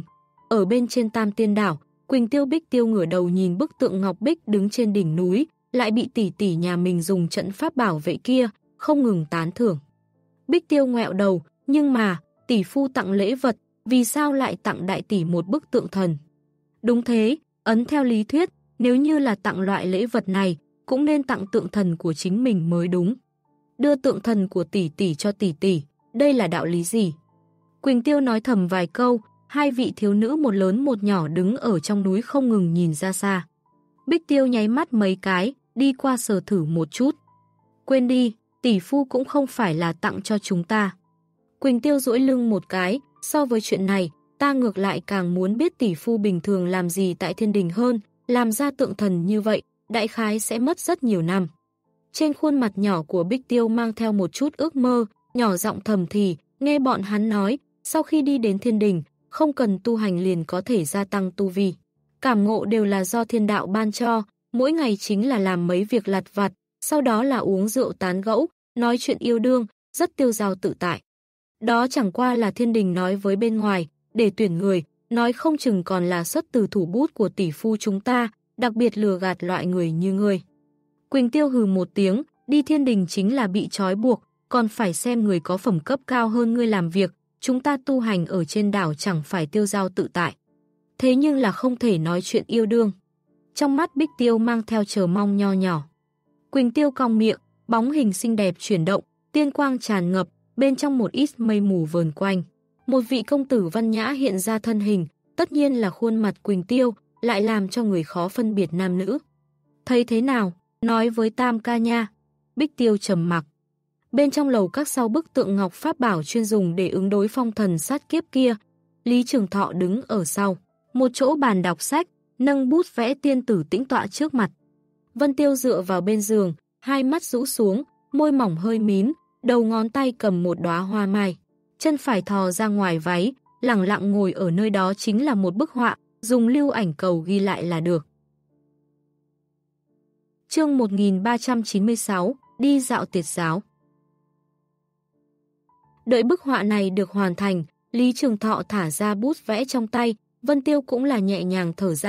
ở bên trên Tam Tiên Đảo, Quỳnh Tiêu Bích Tiêu ngửa đầu nhìn bức tượng ngọc bích đứng trên đỉnh núi, lại bị tỷ tỷ nhà mình dùng trận pháp bảo vệ kia, không ngừng tán thưởng. Bích Tiêu ngoẹo đầu, nhưng mà, tỷ phu tặng lễ vật, vì sao lại tặng đại tỷ một bức tượng thần? Đúng thế, ấn theo lý thuyết, nếu như là tặng loại lễ vật này, cũng nên tặng tượng thần của chính mình mới đúng. Đưa tượng thần của tỷ tỷ cho tỷ tỷ, đây là đạo lý gì? Quỳnh Tiêu nói thầm vài câu, hai vị thiếu nữ một lớn một nhỏ đứng ở trong núi không ngừng nhìn ra xa. Bích Tiêu nháy mắt mấy cái, đi qua sờ thử một chút. Quên đi, tỷ phu cũng không phải là tặng cho chúng ta. Quỳnh Tiêu duỗi lưng một cái, so với chuyện này, ta ngược lại càng muốn biết tỷ phu bình thường làm gì tại thiên đình hơn, làm ra tượng thần như vậy, đại khái sẽ mất rất nhiều năm. Trên khuôn mặt nhỏ của Bích Tiêu mang theo một chút ước mơ, nhỏ giọng thầm thì, nghe bọn hắn nói, sau khi đi đến thiên đình, không cần tu hành liền có thể gia tăng tu vi. Cảm ngộ đều là do thiên đạo ban cho, mỗi ngày chính là làm mấy việc lặt vặt, sau đó là uống rượu tán gẫu, nói chuyện yêu đương, rất tiêu dao tự tại. Đó chẳng qua là thiên đình nói với bên ngoài, để tuyển người, nói không chừng còn là xuất từ thủ bút của tỷ phu chúng ta, đặc biệt lừa gạt loại người như ngươi. Quỳnh Tiêu hừ một tiếng, đi thiên đình chính là bị trói buộc, còn phải xem người có phẩm cấp cao hơn ngươi làm việc, chúng ta tu hành ở trên đảo chẳng phải tiêu dao tự tại. Thế nhưng là không thể nói chuyện yêu đương. Trong mắt Bích Tiêu mang theo chờ mong nho nhỏ. Quỳnh Tiêu cong miệng, bóng hình xinh đẹp chuyển động, tiên quang tràn ngập, bên trong một ít mây mù vờn quanh. Một vị công tử văn nhã hiện ra thân hình, tất nhiên là khuôn mặt Quỳnh Tiêu, lại làm cho người khó phân biệt nam nữ. Thấy thế nào? Nói với Tam ca nha. Bích Tiêu trầm mặc. Bên trong lầu các sau bức tượng ngọc pháp bảo chuyên dùng để ứng đối phong thần sát kiếp kia, Lý Trường Thọ đứng ở sau, một chỗ bàn đọc sách, nâng bút vẽ tiên tử tĩnh tọa trước mặt. Vân Tiêu dựa vào bên giường, hai mắt rũ xuống, môi mỏng hơi mím, đầu ngón tay cầm một đóa hoa mai, chân phải thò ra ngoài váy, lẳng lặng ngồi ở nơi đó chính là một bức họa, dùng lưu ảnh cầu ghi lại là được. Chương 1396, đi dạo tiệt giáo. Đợi bức họa này được hoàn thành, Lý Trường Thọ thả ra bút vẽ trong tay, Vân Tiêu cũng là nhẹ nhàng thở ra,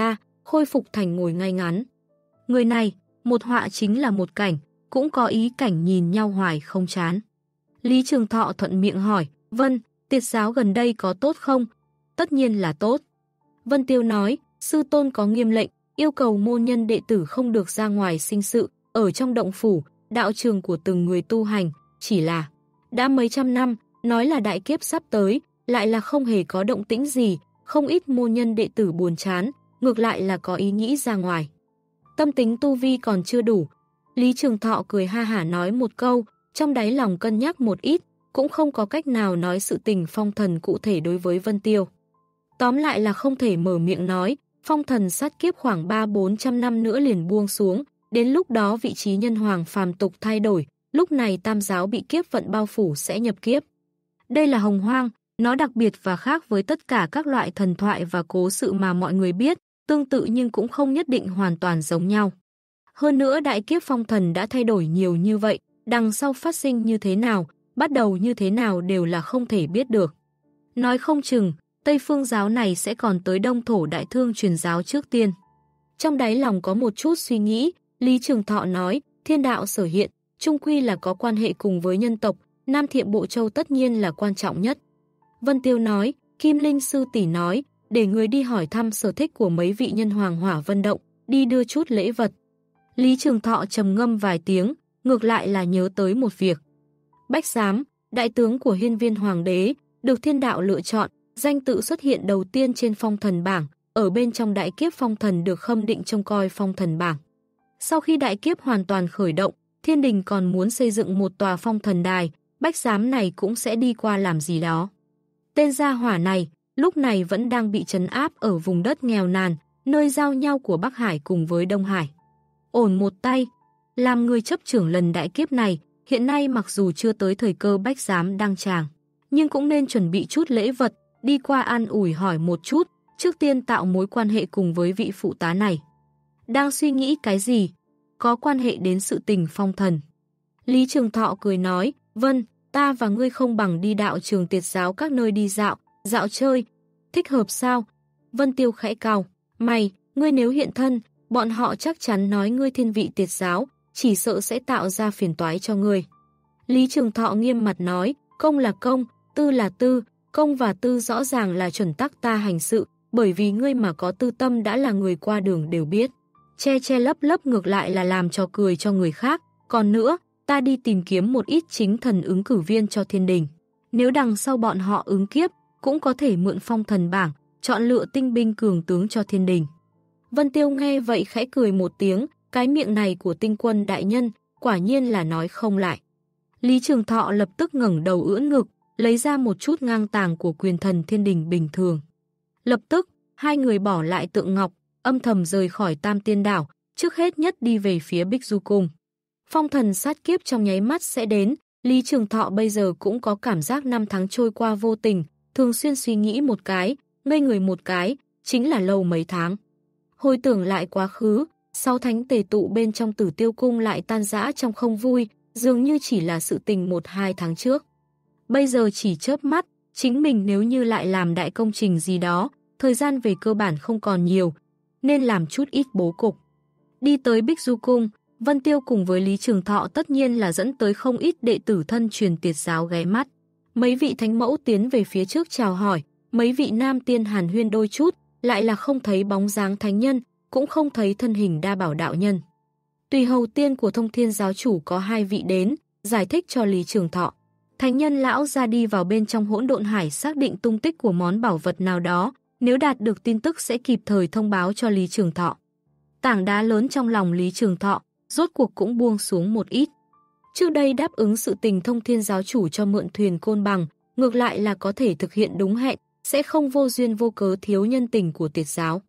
khôi phục thành ngồi ngay ngắn. Người này, một họa chính là một cảnh, cũng có ý cảnh nhìn nhau hoài không chán. Lý Trường Thọ thuận miệng hỏi, Vân, tiệt giáo gần đây có tốt không? Tất nhiên là tốt. Vân Tiêu nói, sư tôn có nghiêm lệnh, yêu cầu môn nhân đệ tử không được ra ngoài sinh sự, ở trong động phủ, đạo trường của từng người tu hành, chỉ là đã mấy trăm năm, nói là đại kiếp sắp tới, lại là không hề có động tĩnh gì, không ít môn nhân đệ tử buồn chán, ngược lại là có ý nghĩ ra ngoài. Tâm tính tu vi còn chưa đủ. Lý Trường Thọ cười ha hả nói một câu, trong đáy lòng cân nhắc một ít, cũng không có cách nào nói sự tình phong thần cụ thể đối với Vân Tiêu. Tóm lại là không thể mở miệng nói, phong thần sát kiếp khoảng 300-400 năm nữa liền buông xuống, đến lúc đó vị trí nhân hoàng phàm tục thay đổi, lúc này tam giáo bị kiếp vận bao phủ sẽ nhập kiếp. Đây là hồng hoang, nó đặc biệt và khác với tất cả các loại thần thoại và cố sự mà mọi người biết, tương tự nhưng cũng không nhất định hoàn toàn giống nhau. Hơn nữa đại kiếp phong thần đã thay đổi nhiều như vậy, đằng sau phát sinh như thế nào, bắt đầu như thế nào đều là không thể biết được. Nói không chừng, Tây Phương giáo này sẽ còn tới Đông Thổ Đại Thương truyền giáo trước tiên. Trong đáy lòng có một chút suy nghĩ, Lý Trường Thọ nói, thiên đạo sở hiện, chung quy là có quan hệ cùng với nhân tộc, Nam Thiệm Bộ Châu tất nhiên là quan trọng nhất. Vân Tiêu nói, Kim Linh sư tỷ nói, để người đi hỏi thăm sở thích của mấy vị nhân hoàng Hỏa Vân Động, đi đưa chút lễ vật. Lý Trường Thọ trầm ngâm vài tiếng, ngược lại là nhớ tới một việc. Bách Giám, đại tướng của Hiên Viên Hoàng đế, được thiên đạo lựa chọn, danh tự xuất hiện đầu tiên trên phong thần bảng, ở bên trong đại kiếp phong thần được khâm định trông coi phong thần bảng. Sau khi đại kiếp hoàn toàn khởi động, thiên đình còn muốn xây dựng một tòa phong thần đài, Bách Giám này cũng sẽ đi qua làm gì đó. Tên gia hỏa này, lúc này vẫn đang bị trấn áp ở vùng đất nghèo nàn, nơi giao nhau của Bắc Hải cùng với Đông Hải. Ổn một tay, làm người chấp trưởng lần đại kiếp này, hiện nay mặc dù chưa tới thời cơ Bách Giám đăng tràng, nhưng cũng nên chuẩn bị chút lễ vật, đi qua an ủi hỏi một chút, trước tiên tạo mối quan hệ cùng với vị phụ tá này. Đang suy nghĩ cái gì? Có quan hệ đến sự tình phong thần. Lý Trường Thọ cười nói, Vân, ta và ngươi không bằng đi đạo trường tiệt giáo các nơi đi dạo chơi. Thích hợp sao? Vân Tiêu khẽ cau mày, ngươi nếu hiện thân, bọn họ chắc chắn nói ngươi thiên vị tiệt giáo, chỉ sợ sẽ tạo ra phiền toái cho ngươi. Lý Trường Thọ nghiêm mặt nói, công là công, tư là tư, công và tư rõ ràng là chuẩn tắc ta hành sự, bởi vì ngươi mà có tư tâm đã là người qua đường đều biết. Che lấp lấp ngược lại là làm trò cười cho người khác, còn nữa, ta đi tìm kiếm một ít chính thần ứng cử viên cho thiên đình. Nếu đằng sau bọn họ ứng kiếp, cũng có thể mượn phong thần bảng, chọn lựa tinh binh cường tướng cho thiên đình. Vân Tiêu nghe vậy khẽ cười một tiếng, cái miệng này của tinh quân đại nhân, quả nhiên là nói không lại. Lý Trường Thọ lập tức ngẩng đầu ưỡn ngực, lấy ra một chút ngang tàng của quyền thần thiên đình bình thường. Lập tức, hai người bỏ lại tượng ngọc, âm thầm rời khỏi Tam Tiên Đảo, trước hết nhất đi về phía Bích Du Cung. Phong thần sát kiếp trong nháy mắt sẽ đến, Lý Trường Thọ bây giờ cũng có cảm giác năm tháng trôi qua vô tình, thường xuyên suy nghĩ một cái, ngây người một cái, chính là lâu mấy tháng. Hồi tưởng lại quá khứ, 6 thánh tề tụ bên trong Tử Tiêu Cung lại tan rã trong không vui, dường như chỉ là sự tình 1-2 tháng trước. Bây giờ chỉ chớp mắt, chính mình nếu như lại làm đại công trình gì đó, thời gian về cơ bản không còn nhiều, nên làm chút ít bố cục. Đi tới Bích Du Cung, Vân Tiêu cùng với Lý Trường Thọ tất nhiên là dẫn tới không ít đệ tử thân truyền tiệt giáo ghé mắt. Mấy vị thánh mẫu tiến về phía trước chào hỏi, mấy vị nam tiên hàn huyên đôi chút, lại là không thấy bóng dáng thánh nhân, cũng không thấy thân hình đa bảo đạo nhân. Tùy hầu tiên của Thông Thiên giáo chủ có 2 vị đến, giải thích cho Lý Trường Thọ. Thánh nhân lão ra đi vào bên trong hỗn độn hải xác định tung tích của món bảo vật nào đó, nếu đạt được tin tức sẽ kịp thời thông báo cho Lý Trường Thọ. Tảng đá lớn trong lòng Lý Trường Thọ, rốt cuộc cũng buông xuống một ít. Trước đây đáp ứng sự tình Thông Thiên giáo chủ cho mượn thuyền Côn Bằng, ngược lại là có thể thực hiện đúng hẹn, sẽ không vô duyên vô cớ thiếu nhân tình của tiệt giáo.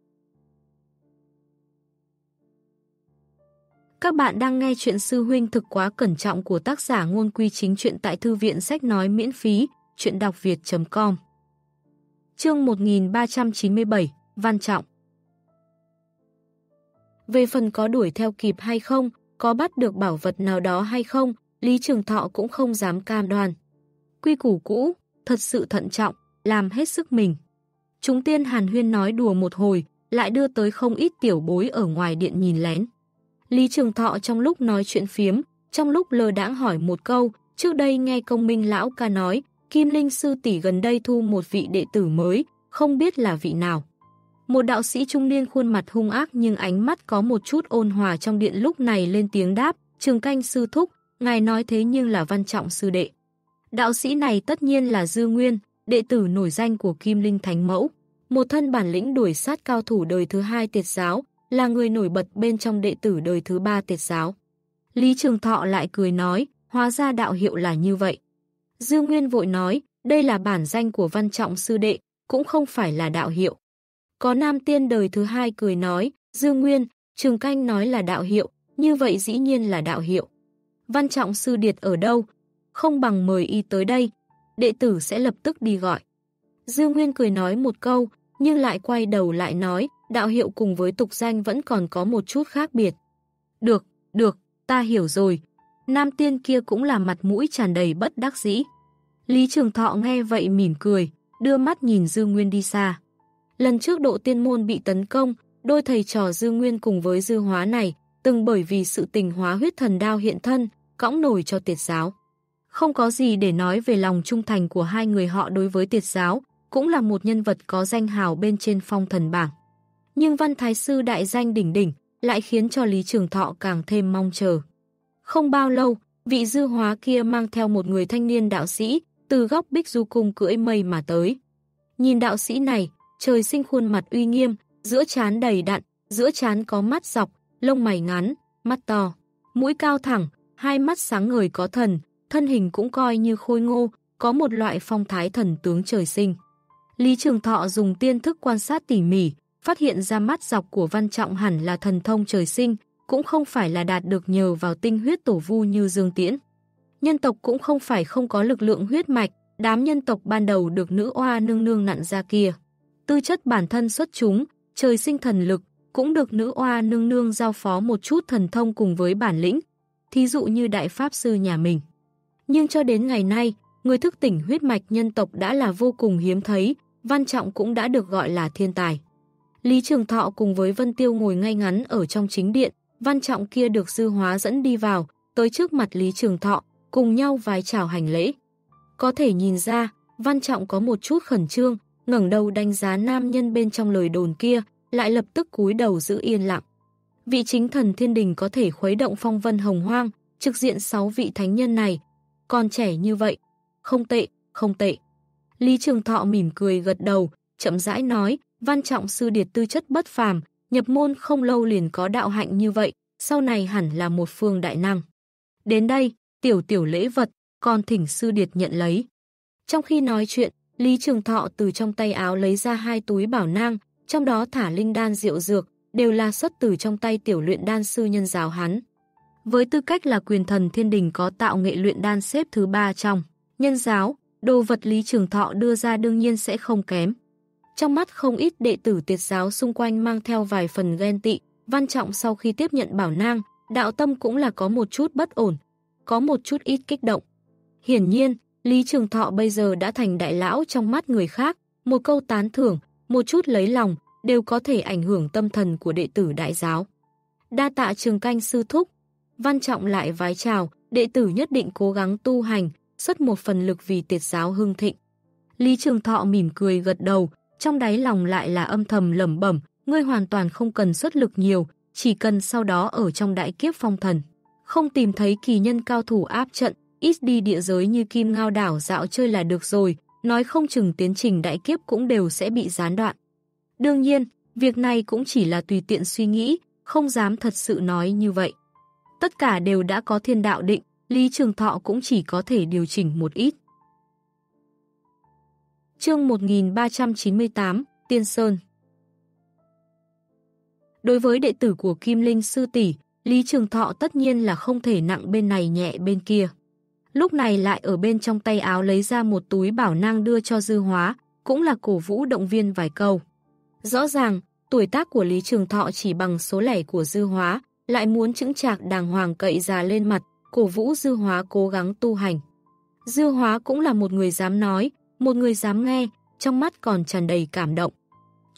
Các bạn đang nghe chuyện Sư Huynh Thực Quá Cẩn Trọng của tác giả Ngôn Quy Chính Truyện tại Thư viện Sách Nói miễn phí, chuyện đọc việt.com. Chương 1397, Văn Trọng. Về phần có đuổi theo kịp hay không, có bắt được bảo vật nào đó hay không, Lý Trường Thọ cũng không dám cam đoan. Quy củ cũ, thật sự thận trọng, làm hết sức mình. Chúng tiên hàn huyên nói đùa một hồi, lại đưa tới không ít tiểu bối ở ngoài điện nhìn lén. Lý Trường Thọ trong lúc nói chuyện phiếm, trong lúc lơ đãng hỏi một câu, trước đây nghe Công Minh lão ca nói, Kim Linh sư tỷ gần đây thu một vị đệ tử mới, không biết là vị nào. Một đạo sĩ trung niên khuôn mặt hung ác nhưng ánh mắt có một chút ôn hòa trong điện lúc này lên tiếng đáp, Trường Canh sư thúc, ngài nói thế nhưng là Văn Trọng sư đệ. Đạo sĩ này tất nhiên là Dư Nguyên, đệ tử nổi danh của Kim Linh Thánh Mẫu, một thân bản lĩnh đuổi sát cao thủ đời thứ 2 Tiệt giáo, là người nổi bật bên trong đệ tử đời thứ 3 Tiệt giáo. Lý Trường Thọ lại cười nói, hóa ra đạo hiệu là như vậy. Dư Nguyên vội nói, đây là bản danh của Văn Trọng sư đệ, cũng không phải là đạo hiệu. Có nam tiên đời thứ 2 cười nói, Dư Nguyên, Trường Canh nói là đạo hiệu, như vậy dĩ nhiên là đạo hiệu. Văn Trọng sư điệt ở đâu? Không bằng mời y tới đây, đệ tử sẽ lập tức đi gọi. Dư Nguyên cười nói một câu, nhưng lại quay đầu lại nói, đạo hiệu cùng với tục danh vẫn còn có một chút khác biệt. Được, ta hiểu rồi. Nam tiên kia cũng là mặt mũi tràn đầy bất đắc dĩ. Lý Trường Thọ nghe vậy mỉm cười, đưa mắt nhìn Dư Nguyên đi xa. Lần trước Độ Tiên môn bị tấn công, đôi thầy trò Dư Nguyên cùng với Dư Hóa này, từng bởi vì sự tình hóa huyết thần đao hiện thân, cõng nổi cho Tiệt giáo. Không có gì để nói về lòng trung thành của hai người họ đối với Tiệt giáo, cũng là một nhân vật có danh hào bên trên phong thần bảng. Nhưng Văn Thái Sư đại danh đỉnh đỉnh, lại khiến cho Lý Trường Thọ càng thêm mong chờ. Không bao lâu, vị Dư Hóa kia mang theo một người thanh niên đạo sĩ, từ góc Bích Du Cung cưỡi mây mà tới. Nhìn đạo sĩ này, trời sinh khuôn mặt uy nghiêm, giữa trán đầy đặn, giữa trán có mắt dọc, lông mày ngắn, mắt to, mũi cao thẳng, hai mắt sáng ngời có thần, thân hình cũng coi như khôi ngô, có một loại phong thái thần tướng trời sinh. Lý Trường Thọ dùng tiên thức quan sát tỉ mỉ, phát hiện ra mắt dọc của Văn Trọng hẳn là thần thông trời sinh, cũng không phải là đạt được nhờ vào tinh huyết tổ vu như Dương Tiễn. Nhân tộc cũng không phải không có lực lượng huyết mạch, đám nhân tộc ban đầu được nữ oa nương nương nặn ra kia. Tư chất bản thân xuất chúng, trời sinh thần lực, cũng được nữ oa nương nương giao phó một chút thần thông cùng với bản lĩnh, thí dụ như đại pháp sư nhà mình. Nhưng cho đến ngày nay, người thức tỉnh huyết mạch nhân tộc đã là vô cùng hiếm thấy, Văn Trọng cũng đã được gọi là thiên tài. Lý Trường Thọ cùng với Vân Tiêu ngồi ngay ngắn ở trong chính điện, Văn Trọng kia được Dư Hóa dẫn đi vào, tới trước mặt Lý Trường Thọ, cùng nhau vái chào hành lễ. Có thể nhìn ra, Văn Trọng có một chút khẩn trương, ngẩng đầu đánh giá nam nhân bên trong lời đồn kia, lại lập tức cúi đầu giữ yên lặng. Vị chính thần thiên đình có thể khuấy động phong vân hồng hoang, trực diện 6 vị thánh nhân này, còn trẻ như vậy, không tệ. Lý Trường Thọ mỉm cười gật đầu, chậm rãi nói, Văn Trọng sư điệt tư chất bất phàm, nhập môn không lâu liền có đạo hạnh như vậy, sau này hẳn là một phương đại năng. Đến đây, tiểu lễ vật, còn thỉnh sư điệt nhận lấy. Trong khi nói chuyện, Lý Trường Thọ từ trong tay áo lấy ra 2 túi bảo nang, trong đó thả linh đan diệu dược, đều là xuất từ trong tay tiểu luyện đan sư nhân giáo hắn. Với tư cách là quyền thần thiên đình có tạo nghệ luyện đan xếp thứ 3 trong nhân giáo, đồ vật Lý Trường Thọ đưa ra đương nhiên sẽ không kém. Trong mắt không ít đệ tử Tiệt giáo xung quanh mang theo vài phần ghen tị, Văn Trọng sau khi tiếp nhận bảo nang, đạo tâm cũng là có một chút bất ổn, có một chút ít kích động. Hiển nhiên, Lý Trường Thọ bây giờ đã thành đại lão trong mắt người khác, một câu tán thưởng, một chút lấy lòng, đều có thể ảnh hưởng tâm thần của đệ tử đại giáo. Đa tạ Trường Canh sư thúc. Văn Trọng lại vái chào, đệ tử nhất định cố gắng tu hành, xuất một phần lực vì Tiệt giáo hưng thịnh. Lý Trường Thọ mỉm cười gật đầu, trong đáy lòng lại là âm thầm lẩm bẩm, ngươi hoàn toàn không cần xuất lực nhiều, chỉ cần sau đó ở trong đại kiếp phong thần, không tìm thấy kỳ nhân cao thủ áp trận, ít đi địa giới như Kim Ngao đảo dạo chơi là được rồi, nói không chừng tiến trình đại kiếp cũng đều sẽ bị gián đoạn. Đương nhiên, việc này cũng chỉ là tùy tiện suy nghĩ, không dám thật sự nói như vậy. Tất cả đều đã có thiên đạo định, Lý Trường Thọ cũng chỉ có thể điều chỉnh một ít. Chương 1398, Tiên Sơn. Đối với đệ tử của Kim Linh sư tỷ, Lý Trường Thọ tất nhiên là không thể nặng bên này nhẹ bên kia. Lúc này lại ở bên trong tay áo lấy ra một túi bảo nang đưa cho Dư Hóa, cũng là cổ vũ động viên vài câu. Rõ ràng, tuổi tác của Lý Trường Thọ chỉ bằng số lẻ của Dư Hóa, lại muốn chững chạc đàng hoàng cậy già lên mặt, cổ vũ Dư Hóa cố gắng tu hành. Dư Hóa cũng là một người dám nói, một người dám nghe, trong mắt còn tràn đầy cảm động.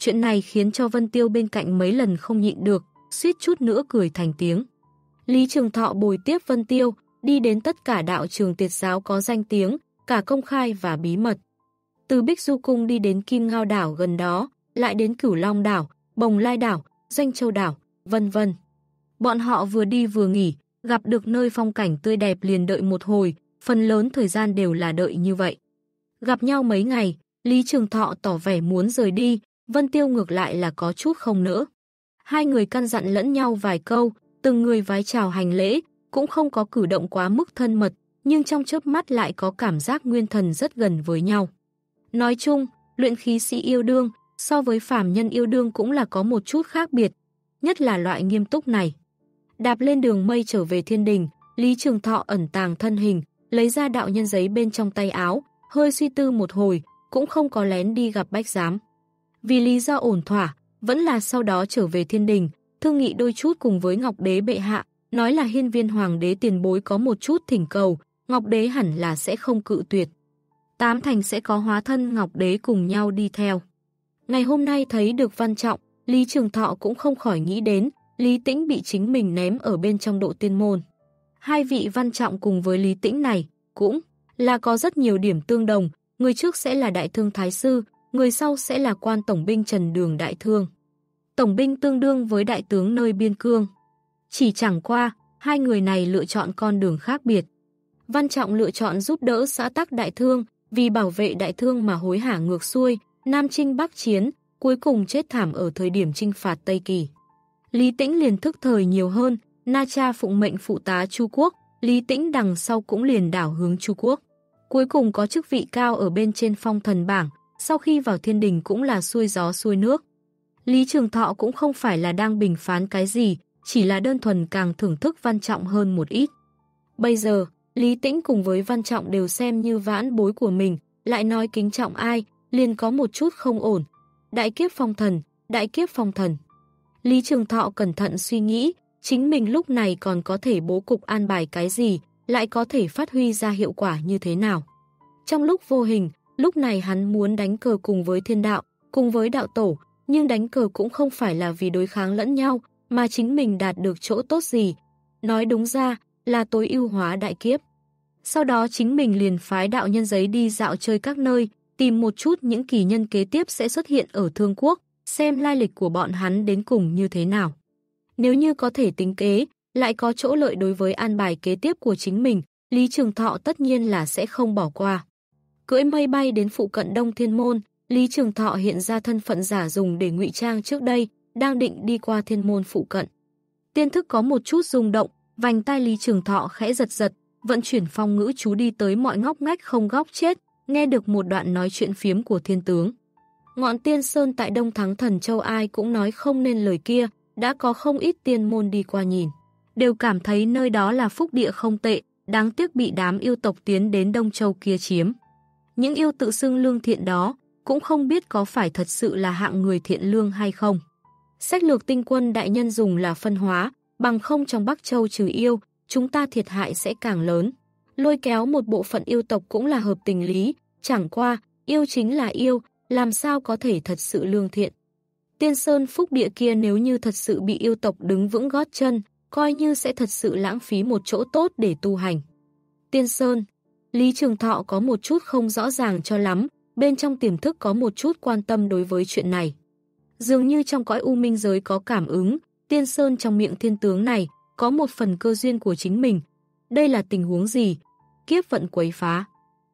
Chuyện này khiến cho Vân Tiêu bên cạnh mấy lần không nhịn được, suýt chút nữa cười thành tiếng. Lý Trường Thọ bồi tiếp Vân Tiêu, đi đến tất cả đạo trường tiệt giáo có danh tiếng, cả công khai và bí mật. Từ Bích Du Cung đi đến Kim Ngao đảo gần đó, lại đến Cửu Long đảo, Bồng Lai đảo, Doanh Châu đảo, vân vân. Bọn họ vừa đi vừa nghỉ, gặp được nơi phong cảnh tươi đẹp liền đợi một hồi, phần lớn thời gian đều là đợi như vậy. Gặp nhau mấy ngày, Lý Trường Thọ tỏ vẻ muốn rời đi, Vân Tiêu ngược lại là có chút không nỡ. Hai người căn dặn lẫn nhau vài câu, từng người vái chào hành lễ, cũng không có cử động quá mức thân mật, nhưng trong chớp mắt lại có cảm giác nguyên thần rất gần với nhau. Nói chung, luyện khí sĩ yêu đương, so với phàm nhân yêu đương cũng là có một chút khác biệt, nhất là loại nghiêm túc này. Đạp lên đường mây trở về thiên đình, Lý Trường Thọ ẩn tàng thân hình, lấy ra đạo nhân giấy bên trong tay áo, hơi suy tư một hồi, cũng không có lén đi gặp Bách Giám. Vì lý do ổn thỏa, vẫn là sau đó trở về thiên đình, thương nghị đôi chút cùng với Ngọc Đế bệ hạ, nói là Hiên Viên Hoàng đế tiền bối có một chút thỉnh cầu, Ngọc Đế hẳn là sẽ không cự tuyệt. Tám thành sẽ có hóa thân Ngọc Đế cùng nhau đi theo. Ngày hôm nay thấy được Văn Trọng, Lý Trường Thọ cũng không khỏi nghĩ đến, Lý Tĩnh bị chính mình ném ở bên trong Độ Tiên Môn. Hai vị Văn Trọng cùng với Lý Tĩnh này, cũng là có rất nhiều điểm tương đồng, người trước sẽ là Đại Thương Thái Sư, người sau sẽ là quan tổng binh Trần Đường Đại Thương. Tổng binh tương đương với đại tướng nơi biên cương. Chỉ chẳng qua, hai người này lựa chọn con đường khác biệt. Văn Trọng lựa chọn giúp đỡ xã tắc Đại Thương, vì bảo vệ Đại Thương mà hối hả ngược xuôi, Nam chinh Bắc chiến, cuối cùng chết thảm ở thời điểm chinh phạt Tây Kỳ. Lý Tĩnh liền thức thời nhiều hơn, Na Cha phụng mệnh phụ tá Chu Quốc, Lý Tĩnh đằng sau cũng liền đảo hướng Chu Quốc. Cuối cùng có chức vị cao ở bên trên phong thần bảng, sau khi vào thiên đình cũng là xuôi gió xuôi nước. Lý Trường Thọ cũng không phải là đang bình phán cái gì, chỉ là đơn thuần càng thưởng thức Văn Trọng hơn một ít. Bây giờ, Lý Tĩnh cùng với Văn Trọng đều xem như vãn bối của mình, lại nói kính trọng ai, liền có một chút không ổn. Đại kiếp phong thần, đại kiếp phong thần. Lý Trường Thọ cẩn thận suy nghĩ, chính mình lúc này còn có thể bố cục an bài cái gì, lại có thể phát huy ra hiệu quả như thế nào. Trong lúc vô hình, lúc này hắn muốn đánh cờ cùng với thiên đạo, cùng với đạo tổ, nhưng đánh cờ cũng không phải là vì đối kháng lẫn nhau, mà chính mình đạt được chỗ tốt gì. Nói đúng ra, là tối ưu hóa đại kiếp. Sau đó chính mình liền phái đạo nhân giấy đi dạo chơi các nơi, tìm một chút những kỳ nhân kế tiếp sẽ xuất hiện ở Thương Quốc, xem lai lịch của bọn hắn đến cùng như thế nào. Nếu như có thể tính kế, lại có chỗ lợi đối với an bài kế tiếp của chính mình, Lý Trường Thọ tất nhiên là sẽ không bỏ qua. Cưỡi mây bay đến phụ cận Đông Thiên Môn, Lý Trường Thọ hiện ra thân phận giả dùng để ngụy trang trước đây, đang định đi qua Thiên Môn phụ cận. Tiên thức có một chút rung động, vành tai Lý Trường Thọ khẽ giật giật, vận chuyển phong ngữ chú đi tới mọi ngóc ngách không góc chết, nghe được một đoạn nói chuyện phiếm của thiên tướng. Ngọn Tiên Sơn tại Đông Thắng Thần Châu ai cũng nói không nên lời kia, đã có không ít tiên môn đi qua nhìn. Đều cảm thấy nơi đó là phúc địa không tệ, đáng tiếc bị đám yêu tộc tiến đến Đông Châu kia chiếm. Những yêu tự xưng lương thiện đó, cũng không biết có phải thật sự là hạng người thiện lương hay không. Sách lược tinh quân đại nhân dùng là phân hóa, bằng không trong Bắc Châu trừ yêu, chúng ta thiệt hại sẽ càng lớn. Lôi kéo một bộ phận yêu tộc cũng là hợp tình lý, chẳng qua, yêu chính là yêu, làm sao có thể thật sự lương thiện. Tiên Sơn phúc địa kia nếu như thật sự bị yêu tộc đứng vững gót chân, coi như sẽ thật sự lãng phí một chỗ tốt để tu hành. Tiên Sơn, Lý Trường Thọ có một chút không rõ ràng cho lắm, bên trong tiềm thức có một chút quan tâm đối với chuyện này. Dường như trong cõi u minh giới có cảm ứng, Tiên Sơn trong miệng thiên tướng này có một phần cơ duyên của chính mình. Đây là tình huống gì? Kiếp vận quấy phá.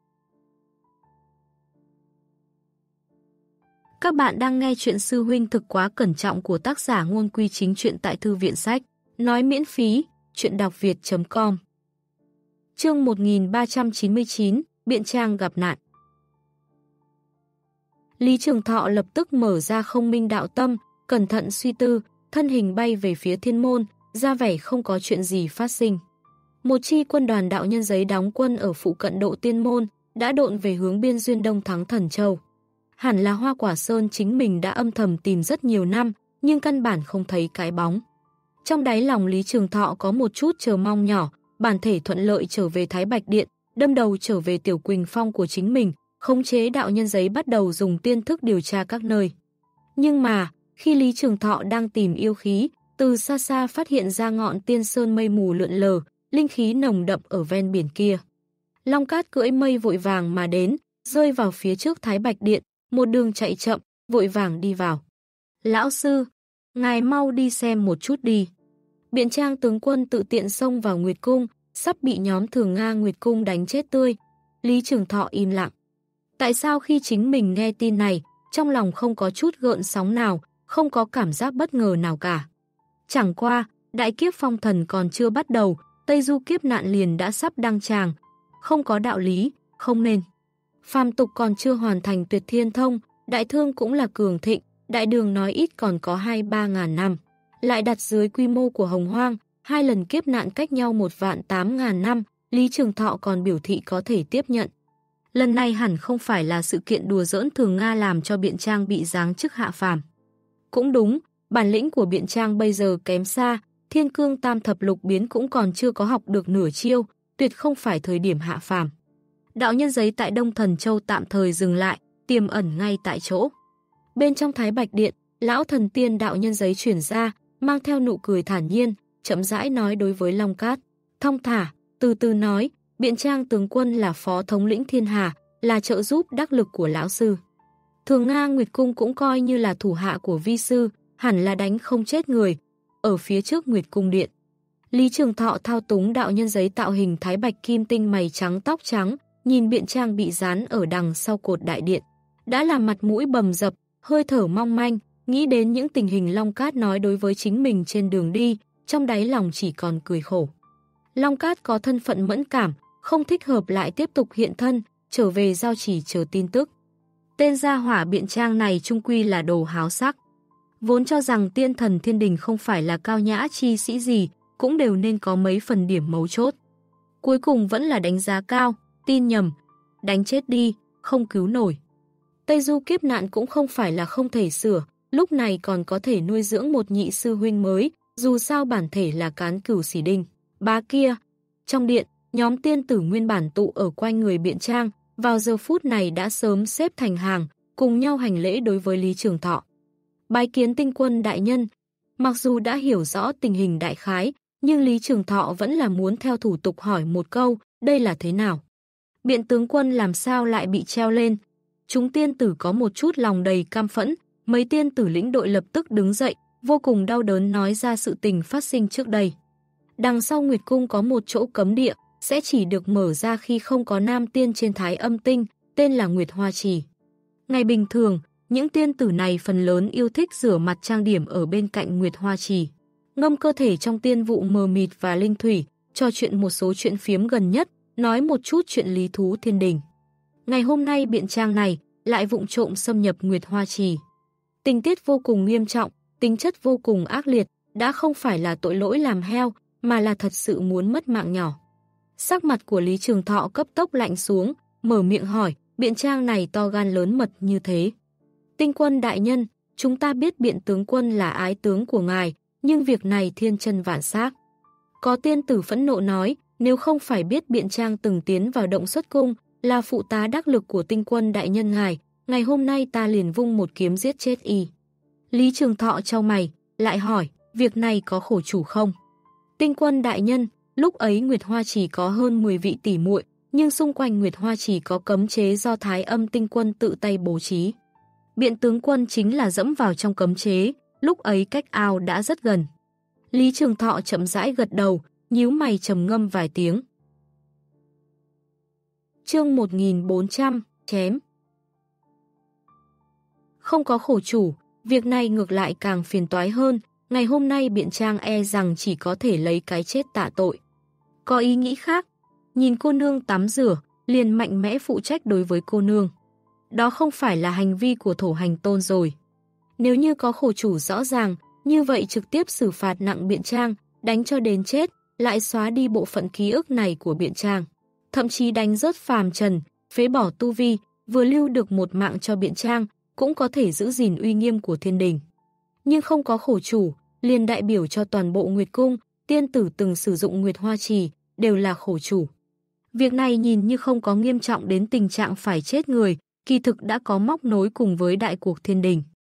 Các bạn đang nghe chuyện Sư Huynh Thực Quá Cẩn Trọng của tác giả Ngôn Quy Chính Truyện tại Thư viện Sách. Nói miễn phí, chuyện đọc việt.com. Chương 1399, Biện Trang gặp nạn. Lý Trường Thọ lập tức mở ra không minh đạo tâm, cẩn thận suy tư, thân hình bay về phía thiên môn, ra vẻ không có chuyện gì phát sinh. Một chi quân đoàn đạo nhân giấy đóng quân ở phụ cận Độ Tiên Môn, đã độn về hướng biên duyên Đông Thắng Thần Châu. Hẳn là Hoa Quả Sơn chính mình đã âm thầm tìm rất nhiều năm, nhưng căn bản không thấy cái bóng. Trong đáy lòng Lý Trường Thọ có một chút chờ mong nhỏ, bản thể thuận lợi trở về Thái Bạch Điện, đâm đầu trở về Tiểu Quỳnh Phong của chính mình, khống chế đạo nhân giấy bắt đầu dùng tiên thức điều tra các nơi. Nhưng mà, khi Lý Trường Thọ đang tìm yêu khí, từ xa xa phát hiện ra ngọn tiên sơn mây mù lượn lờ, linh khí nồng đậm ở ven biển kia. Long Cát cưỡi mây vội vàng mà đến, rơi vào phía trước Thái Bạch Điện, một đường chạy chậm, vội vàng đi vào. Lão sư, ngài mau đi xem một chút đi. Biện Trang tướng quân tự tiện xông vào Nguyệt Cung, sắp bị nhóm Thường Nga Nguyệt Cung đánh chết tươi. Lý Trường Thọ im lặng. Tại sao khi chính mình nghe tin này, trong lòng không có chút gợn sóng nào, không có cảm giác bất ngờ nào cả? Chẳng qua, đại kiếp phong thần còn chưa bắt đầu, Tây Du kiếp nạn liền đã sắp đăng tràng. Không có đạo lý, không nên. Phàm tục còn chưa hoàn thành tuyệt thiên thông, đại thương cũng là cường thịnh, đại đường nói ít còn có 2-3 ngàn năm. Lại đặt dưới quy mô của Hồng Hoang, 2 lần kiếp nạn cách nhau 1.800.000 năm, Lý Trường Thọ còn biểu thị có thể tiếp nhận. Lần này hẳn không phải là sự kiện đùa giỡn Thường Nga làm cho Biện Trang bị giáng chức hạ phàm. Cũng đúng, bản lĩnh của Biện Trang bây giờ kém xa, Thiên Cương Tam Thập Lục biến cũng còn chưa có học được nửa chiêu, tuyệt không phải thời điểm hạ phàm. Đạo nhân giấy tại Đông Thần Châu tạm thời dừng lại, tiềm ẩn ngay tại chỗ. Bên trong Thái Bạch Điện, lão thần tiên đạo nhân giấy chuyển ra, mang theo nụ cười thản nhiên, chậm rãi nói đối với Long Cát. Thong thả, từ từ nói, Biện Trang tướng quân là phó thống lĩnh thiên hà, là trợ giúp đắc lực của lão sư. Thường Nga Nguyệt Cung cũng coi như là thủ hạ của vi sư, hẳn là đánh không chết người. Ở phía trước Nguyệt Cung Điện, Lý Trường Thọ thao túng đạo nhân giấy tạo hình thái bạch kim tinh mày trắng tóc trắng, nhìn Biện Trang bị dán ở đằng sau cột đại điện. Đã là mặt mũi bầm dập, hơi thở mong manh, nghĩ đến những tình hình Long Cát nói đối với chính mình trên đường đi, trong đáy lòng chỉ còn cười khổ. Long Cát có thân phận mẫn cảm, không thích hợp lại tiếp tục hiện thân, trở về giao chỉ chờ tin tức. Tên gia hỏa Biện Trang này trung quy là đồ háo sắc. Vốn cho rằng tiên thần thiên đình không phải là cao nhã chi sĩ gì, cũng đều nên có mấy phần điểm mấu chốt. Cuối cùng vẫn là đánh giá cao, tin nhầm, đánh chết đi, không cứu nổi. Tây Du kiếp nạn cũng không phải là không thể sửa, lúc này còn có thể nuôi dưỡng một nhị sư huynh mới, dù sao bản thể là cán cửu xỉ đinh. Bá kia, trong điện, nhóm tiên tử nguyên bản tụ ở quanh người Biện Trang, vào giờ phút này đã sớm xếp thành hàng, cùng nhau hành lễ đối với Lý Trường Thọ. Bái kiến tinh quân đại nhân. Mặc dù đã hiểu rõ tình hình đại khái, nhưng Lý Trường Thọ vẫn là muốn theo thủ tục hỏi một câu, đây là thế nào? Biện tướng quân làm sao lại bị treo lên? Chúng tiên tử có một chút lòng đầy cam phẫn, mấy tiên tử lĩnh đội lập tức đứng dậy, vô cùng đau đớn nói ra sự tình phát sinh trước đây. Đằng sau Nguyệt Cung có một chỗ cấm địa, sẽ chỉ được mở ra khi không có nam tiên trên Thái Âm Tinh, tên là Nguyệt Hoa Trì. Ngày bình thường, những tiên tử này phần lớn yêu thích rửa mặt trang điểm ở bên cạnh Nguyệt Hoa Trì, ngâm cơ thể trong tiên vụ mờ mịt và linh thủy, trò chuyện một số chuyện phiếm gần nhất, nói một chút chuyện lý thú thiên đình. Ngày hôm nay Biện Trang này lại vụng trộm xâm nhập Nguyệt Hoa Trì. Tình tiết vô cùng nghiêm trọng, tính chất vô cùng ác liệt, đã không phải là tội lỗi làm heo, mà là thật sự muốn mất mạng nhỏ. Sắc mặt của Lý Trường Thọ cấp tốc lạnh xuống, mở miệng hỏi, Biện Trang này to gan lớn mật như thế. Tinh quân đại nhân, chúng ta biết Biện tướng quân là ái tướng của ngài, nhưng việc này thiên chân vạn xác. Có tiên tử phẫn nộ nói, nếu không phải biết Biện Trang từng tiến vào động xuất cung, là phụ tá đắc lực của tinh quân đại nhân ngài, ngày hôm nay ta liền vung một kiếm giết chết y. Lý Trường Thọ chau mày, lại hỏi, việc này có khổ chủ không? Tinh quân đại nhân, lúc ấy Nguyệt Hoa Trì có hơn 10 vị tỷ muội, nhưng xung quanh Nguyệt Hoa Trì có cấm chế do Thái Âm Tinh quân tự tay bố trí. Biện tướng quân chính là dẫm vào trong cấm chế, lúc ấy cách ao đã rất gần. Lý Trường Thọ chậm rãi gật đầu, nhíu mày trầm ngâm vài tiếng. Chương 1400, chém. Không có khổ chủ, việc này ngược lại càng phiền toái hơn, ngày hôm nay Biện Trang e rằng chỉ có thể lấy cái chết tạ tội. Có ý nghĩ khác, nhìn cô nương tắm rửa, liền mạnh mẽ phụ trách đối với cô nương. Đó không phải là hành vi của thổ hành tôn rồi. Nếu như có khổ chủ rõ ràng, như vậy trực tiếp xử phạt nặng Biện Trang, đánh cho đến chết, lại xóa đi bộ phận ký ức này của Biện Trang. Thậm chí đánh rớt phàm trần, phế bỏ tu vi, vừa lưu được một mạng cho Biện Trang, cũng có thể giữ gìn uy nghiêm của thiên đình. Nhưng không có khổ chủ, liền đại biểu cho toàn bộ Nguyệt Cung, tiên tử từng sử dụng Nguyệt Hoa Trì, đều là khổ chủ. Việc này nhìn như không có nghiêm trọng đến tình trạng phải chết người, kỳ thực đã có móc nối cùng với đại cuộc thiên đình.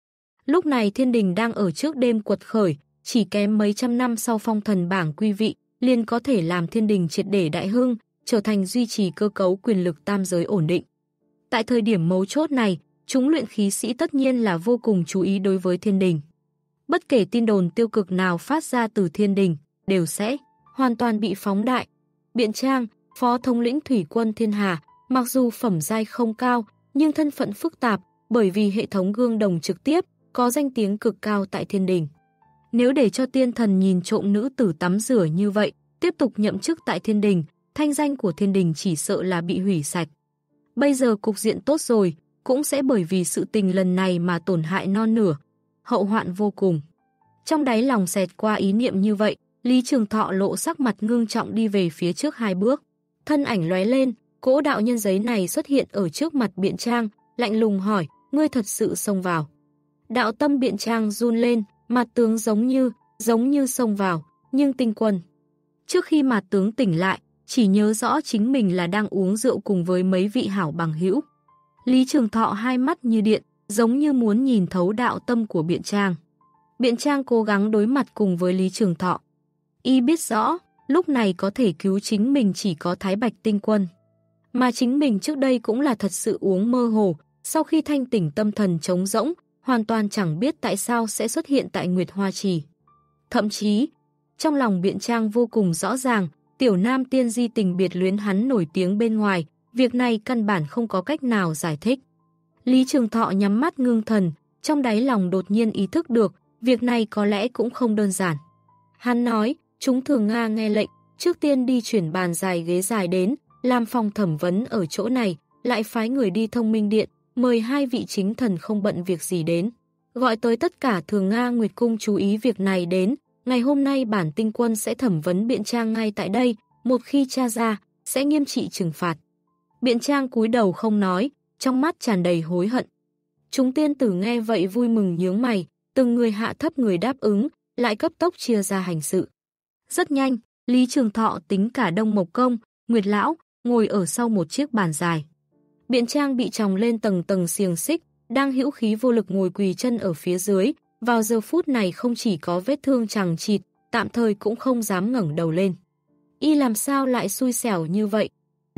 Lúc này thiên đình đang ở trước đêm quật khởi, chỉ kém mấy trăm năm sau phong thần bảng quy vị, liền có thể làm thiên đình triệt để đại hưng, trở thành duy trì cơ cấu quyền lực tam giới ổn định. Tại thời điểm mấu chốt này, chúng luyện khí sĩ tất nhiên là vô cùng chú ý đối với thiên đình. Bất kể tin đồn tiêu cực nào phát ra từ thiên đình, đều sẽ hoàn toàn bị phóng đại. Biện Trang, phó thống lĩnh thủy quân thiên hà, mặc dù phẩm giai không cao, nhưng thân phận phức tạp, bởi vì hệ thống gương đồng trực tiếp, có danh tiếng cực cao tại thiên đình. Nếu để cho tiên thần nhìn trộm nữ tử tắm rửa như vậy, tiếp tục nhậm chức tại thiên đình, thanh danh của thiên đình chỉ sợ là bị hủy sạch. Bây giờ cục diện tốt rồi, cũng sẽ bởi vì sự tình lần này mà tổn hại non nửa, hậu hoạn vô cùng. Trong đáy lòng xẹt qua ý niệm như vậy, Lý Trường Thọ lộ sắc mặt ngưng trọng đi về phía trước 2 bước. Thân ảnh lóe lên, cỗ đạo nhân giấy này xuất hiện ở trước mặt Biện Trang, lạnh lùng hỏi, ngươi thật sự xông vào. Đạo tâm Biện Trang run lên, mặt tướng giống như xông vào, nhưng tinh quân. Trước khi mặt tướng tỉnh lại, chỉ nhớ rõ chính mình là đang uống rượu cùng với mấy vị hảo bằng hữu. Lý Trường Thọ hai mắt như điện, giống như muốn nhìn thấu đạo tâm của Biện Trang. Biện Trang cố gắng đối mặt cùng với Lý Trường Thọ. Y biết rõ, lúc này có thể cứu chính mình chỉ có Thái Bạch Tinh Quân. Mà chính mình trước đây cũng là thật sự uống mơ hồ, sau khi thanh tỉnh tâm thần trống rỗng, hoàn toàn chẳng biết tại sao sẽ xuất hiện tại Nguyệt Hoa Trì. Thậm chí, trong lòng Biện Trang vô cùng rõ ràng, tiểu nam tiên di tình biệt luyến hắn nổi tiếng bên ngoài, việc này căn bản không có cách nào giải thích. Lý Trường Thọ nhắm mắt ngưng thần, trong đáy lòng đột nhiên ý thức được, việc này có lẽ cũng không đơn giản. Hắn nói, chúng Thường Nga nghe lệnh, trước tiên đi chuyển bàn dài ghế dài đến, làm phòng thẩm vấn ở chỗ này, lại phái người đi Thông Minh Điện, mời 2 vị chính thần không bận việc gì đến. Gọi tới tất cả Thường Nga Nguyệt Cung chú ý việc này đến, ngày hôm nay bản tinh quân sẽ thẩm vấn Biện Trang ngay tại đây, một khi tra ra, sẽ nghiêm trị trừng phạt. Biện Trang cúi đầu không nói, trong mắt tràn đầy hối hận. Chúng tiên tử nghe vậy vui mừng nhướng mày, từng người hạ thấp người đáp ứng, lại cấp tốc chia ra hành sự. Rất nhanh, Lý Trường Thọ tính cả Đông Mộc Công, Nguyệt Lão, ngồi ở sau một chiếc bàn dài. Biện Trang bị tròng lên tầng tầng xiềng xích, đang hữu khí vô lực ngồi quỳ chân ở phía dưới, vào giờ phút này không chỉ có vết thương chằng chịt, tạm thời cũng không dám ngẩng đầu lên. Y làm sao lại xui xẻo như vậy?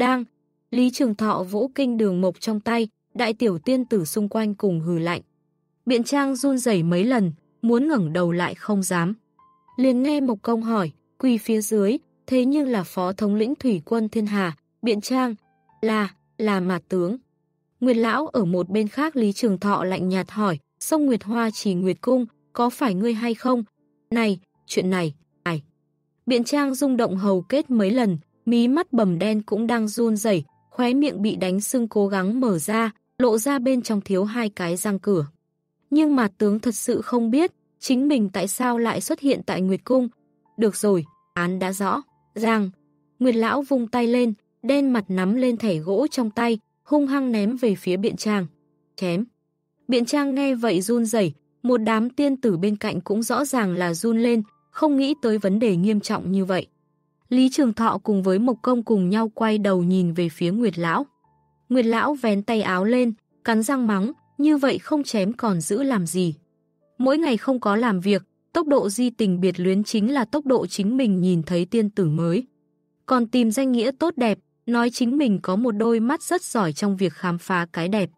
Lý Trường Thọ vỗ kinh đường mộc trong tay, đại tiểu tiên tử xung quanh cùng hừ lạnh. Biện Trang run rẩy mấy lần, muốn ngẩng đầu lại không dám. Liền nghe Mộc Công hỏi, quỳ phía dưới, thế nhưng là phó thống lĩnh thủy quân thiên hà, Biện Trang, là Mạt tướng. Nguyệt Lão ở một bên khác Lý Trường Thọ lạnh nhạt hỏi, sông Nguyệt Hoa Trì Nguyệt Cung, có phải ngươi hay không? Này, chuyện này, Biện Trang rung động hầu kết mấy lần, mí mắt bầm đen cũng đang run rẩy, khóe miệng bị đánh sưng cố gắng mở ra, lộ ra bên trong thiếu 2 cái răng cửa. Nhưng mà tướng thật sự không biết, chính mình tại sao lại xuất hiện tại Nguyệt Cung. Được rồi, án đã rõ ràng. Nguyệt Lão vung tay lên, đen mặt nắm lên thẻ gỗ trong tay, hung hăng ném về phía Biện Trang. Chém. Biện Trang nghe vậy run rẩy, một đám tiên tử bên cạnh cũng rõ ràng là run lên, không nghĩ tới vấn đề nghiêm trọng như vậy. Lý Trường Thọ cùng với Mộc Công cùng nhau quay đầu nhìn về phía Nguyệt Lão. Nguyệt Lão vén tay áo lên, cắn răng mắng, như vậy không chém còn giữ làm gì. Mỗi ngày không có làm việc, tốc độ di tình biệt luyến chính là tốc độ chính mình nhìn thấy tiên tử mới. Còn tìm danh nghĩa tốt đẹp, nói chính mình có một đôi mắt rất giỏi trong việc khám phá cái đẹp.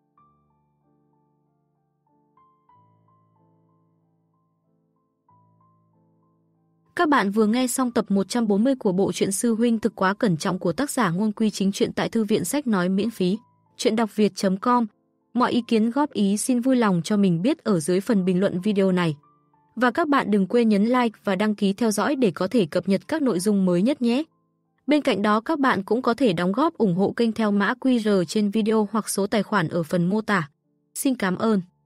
Các bạn vừa nghe xong tập 140 của bộ truyện Sư huynh thực quá cẩn trọng của tác giả Ngôn Quy Chính Truyện tại thư viện sách nói miễn phí. Truyện đọc việt.com. Mọi ý kiến góp ý xin vui lòng cho mình biết ở dưới phần bình luận video này. Và các bạn đừng quên nhấn like và đăng ký theo dõi để có thể cập nhật các nội dung mới nhất nhé. Bên cạnh đó các bạn cũng có thể đóng góp ủng hộ kênh theo mã QR trên video hoặc số tài khoản ở phần mô tả. Xin cảm ơn.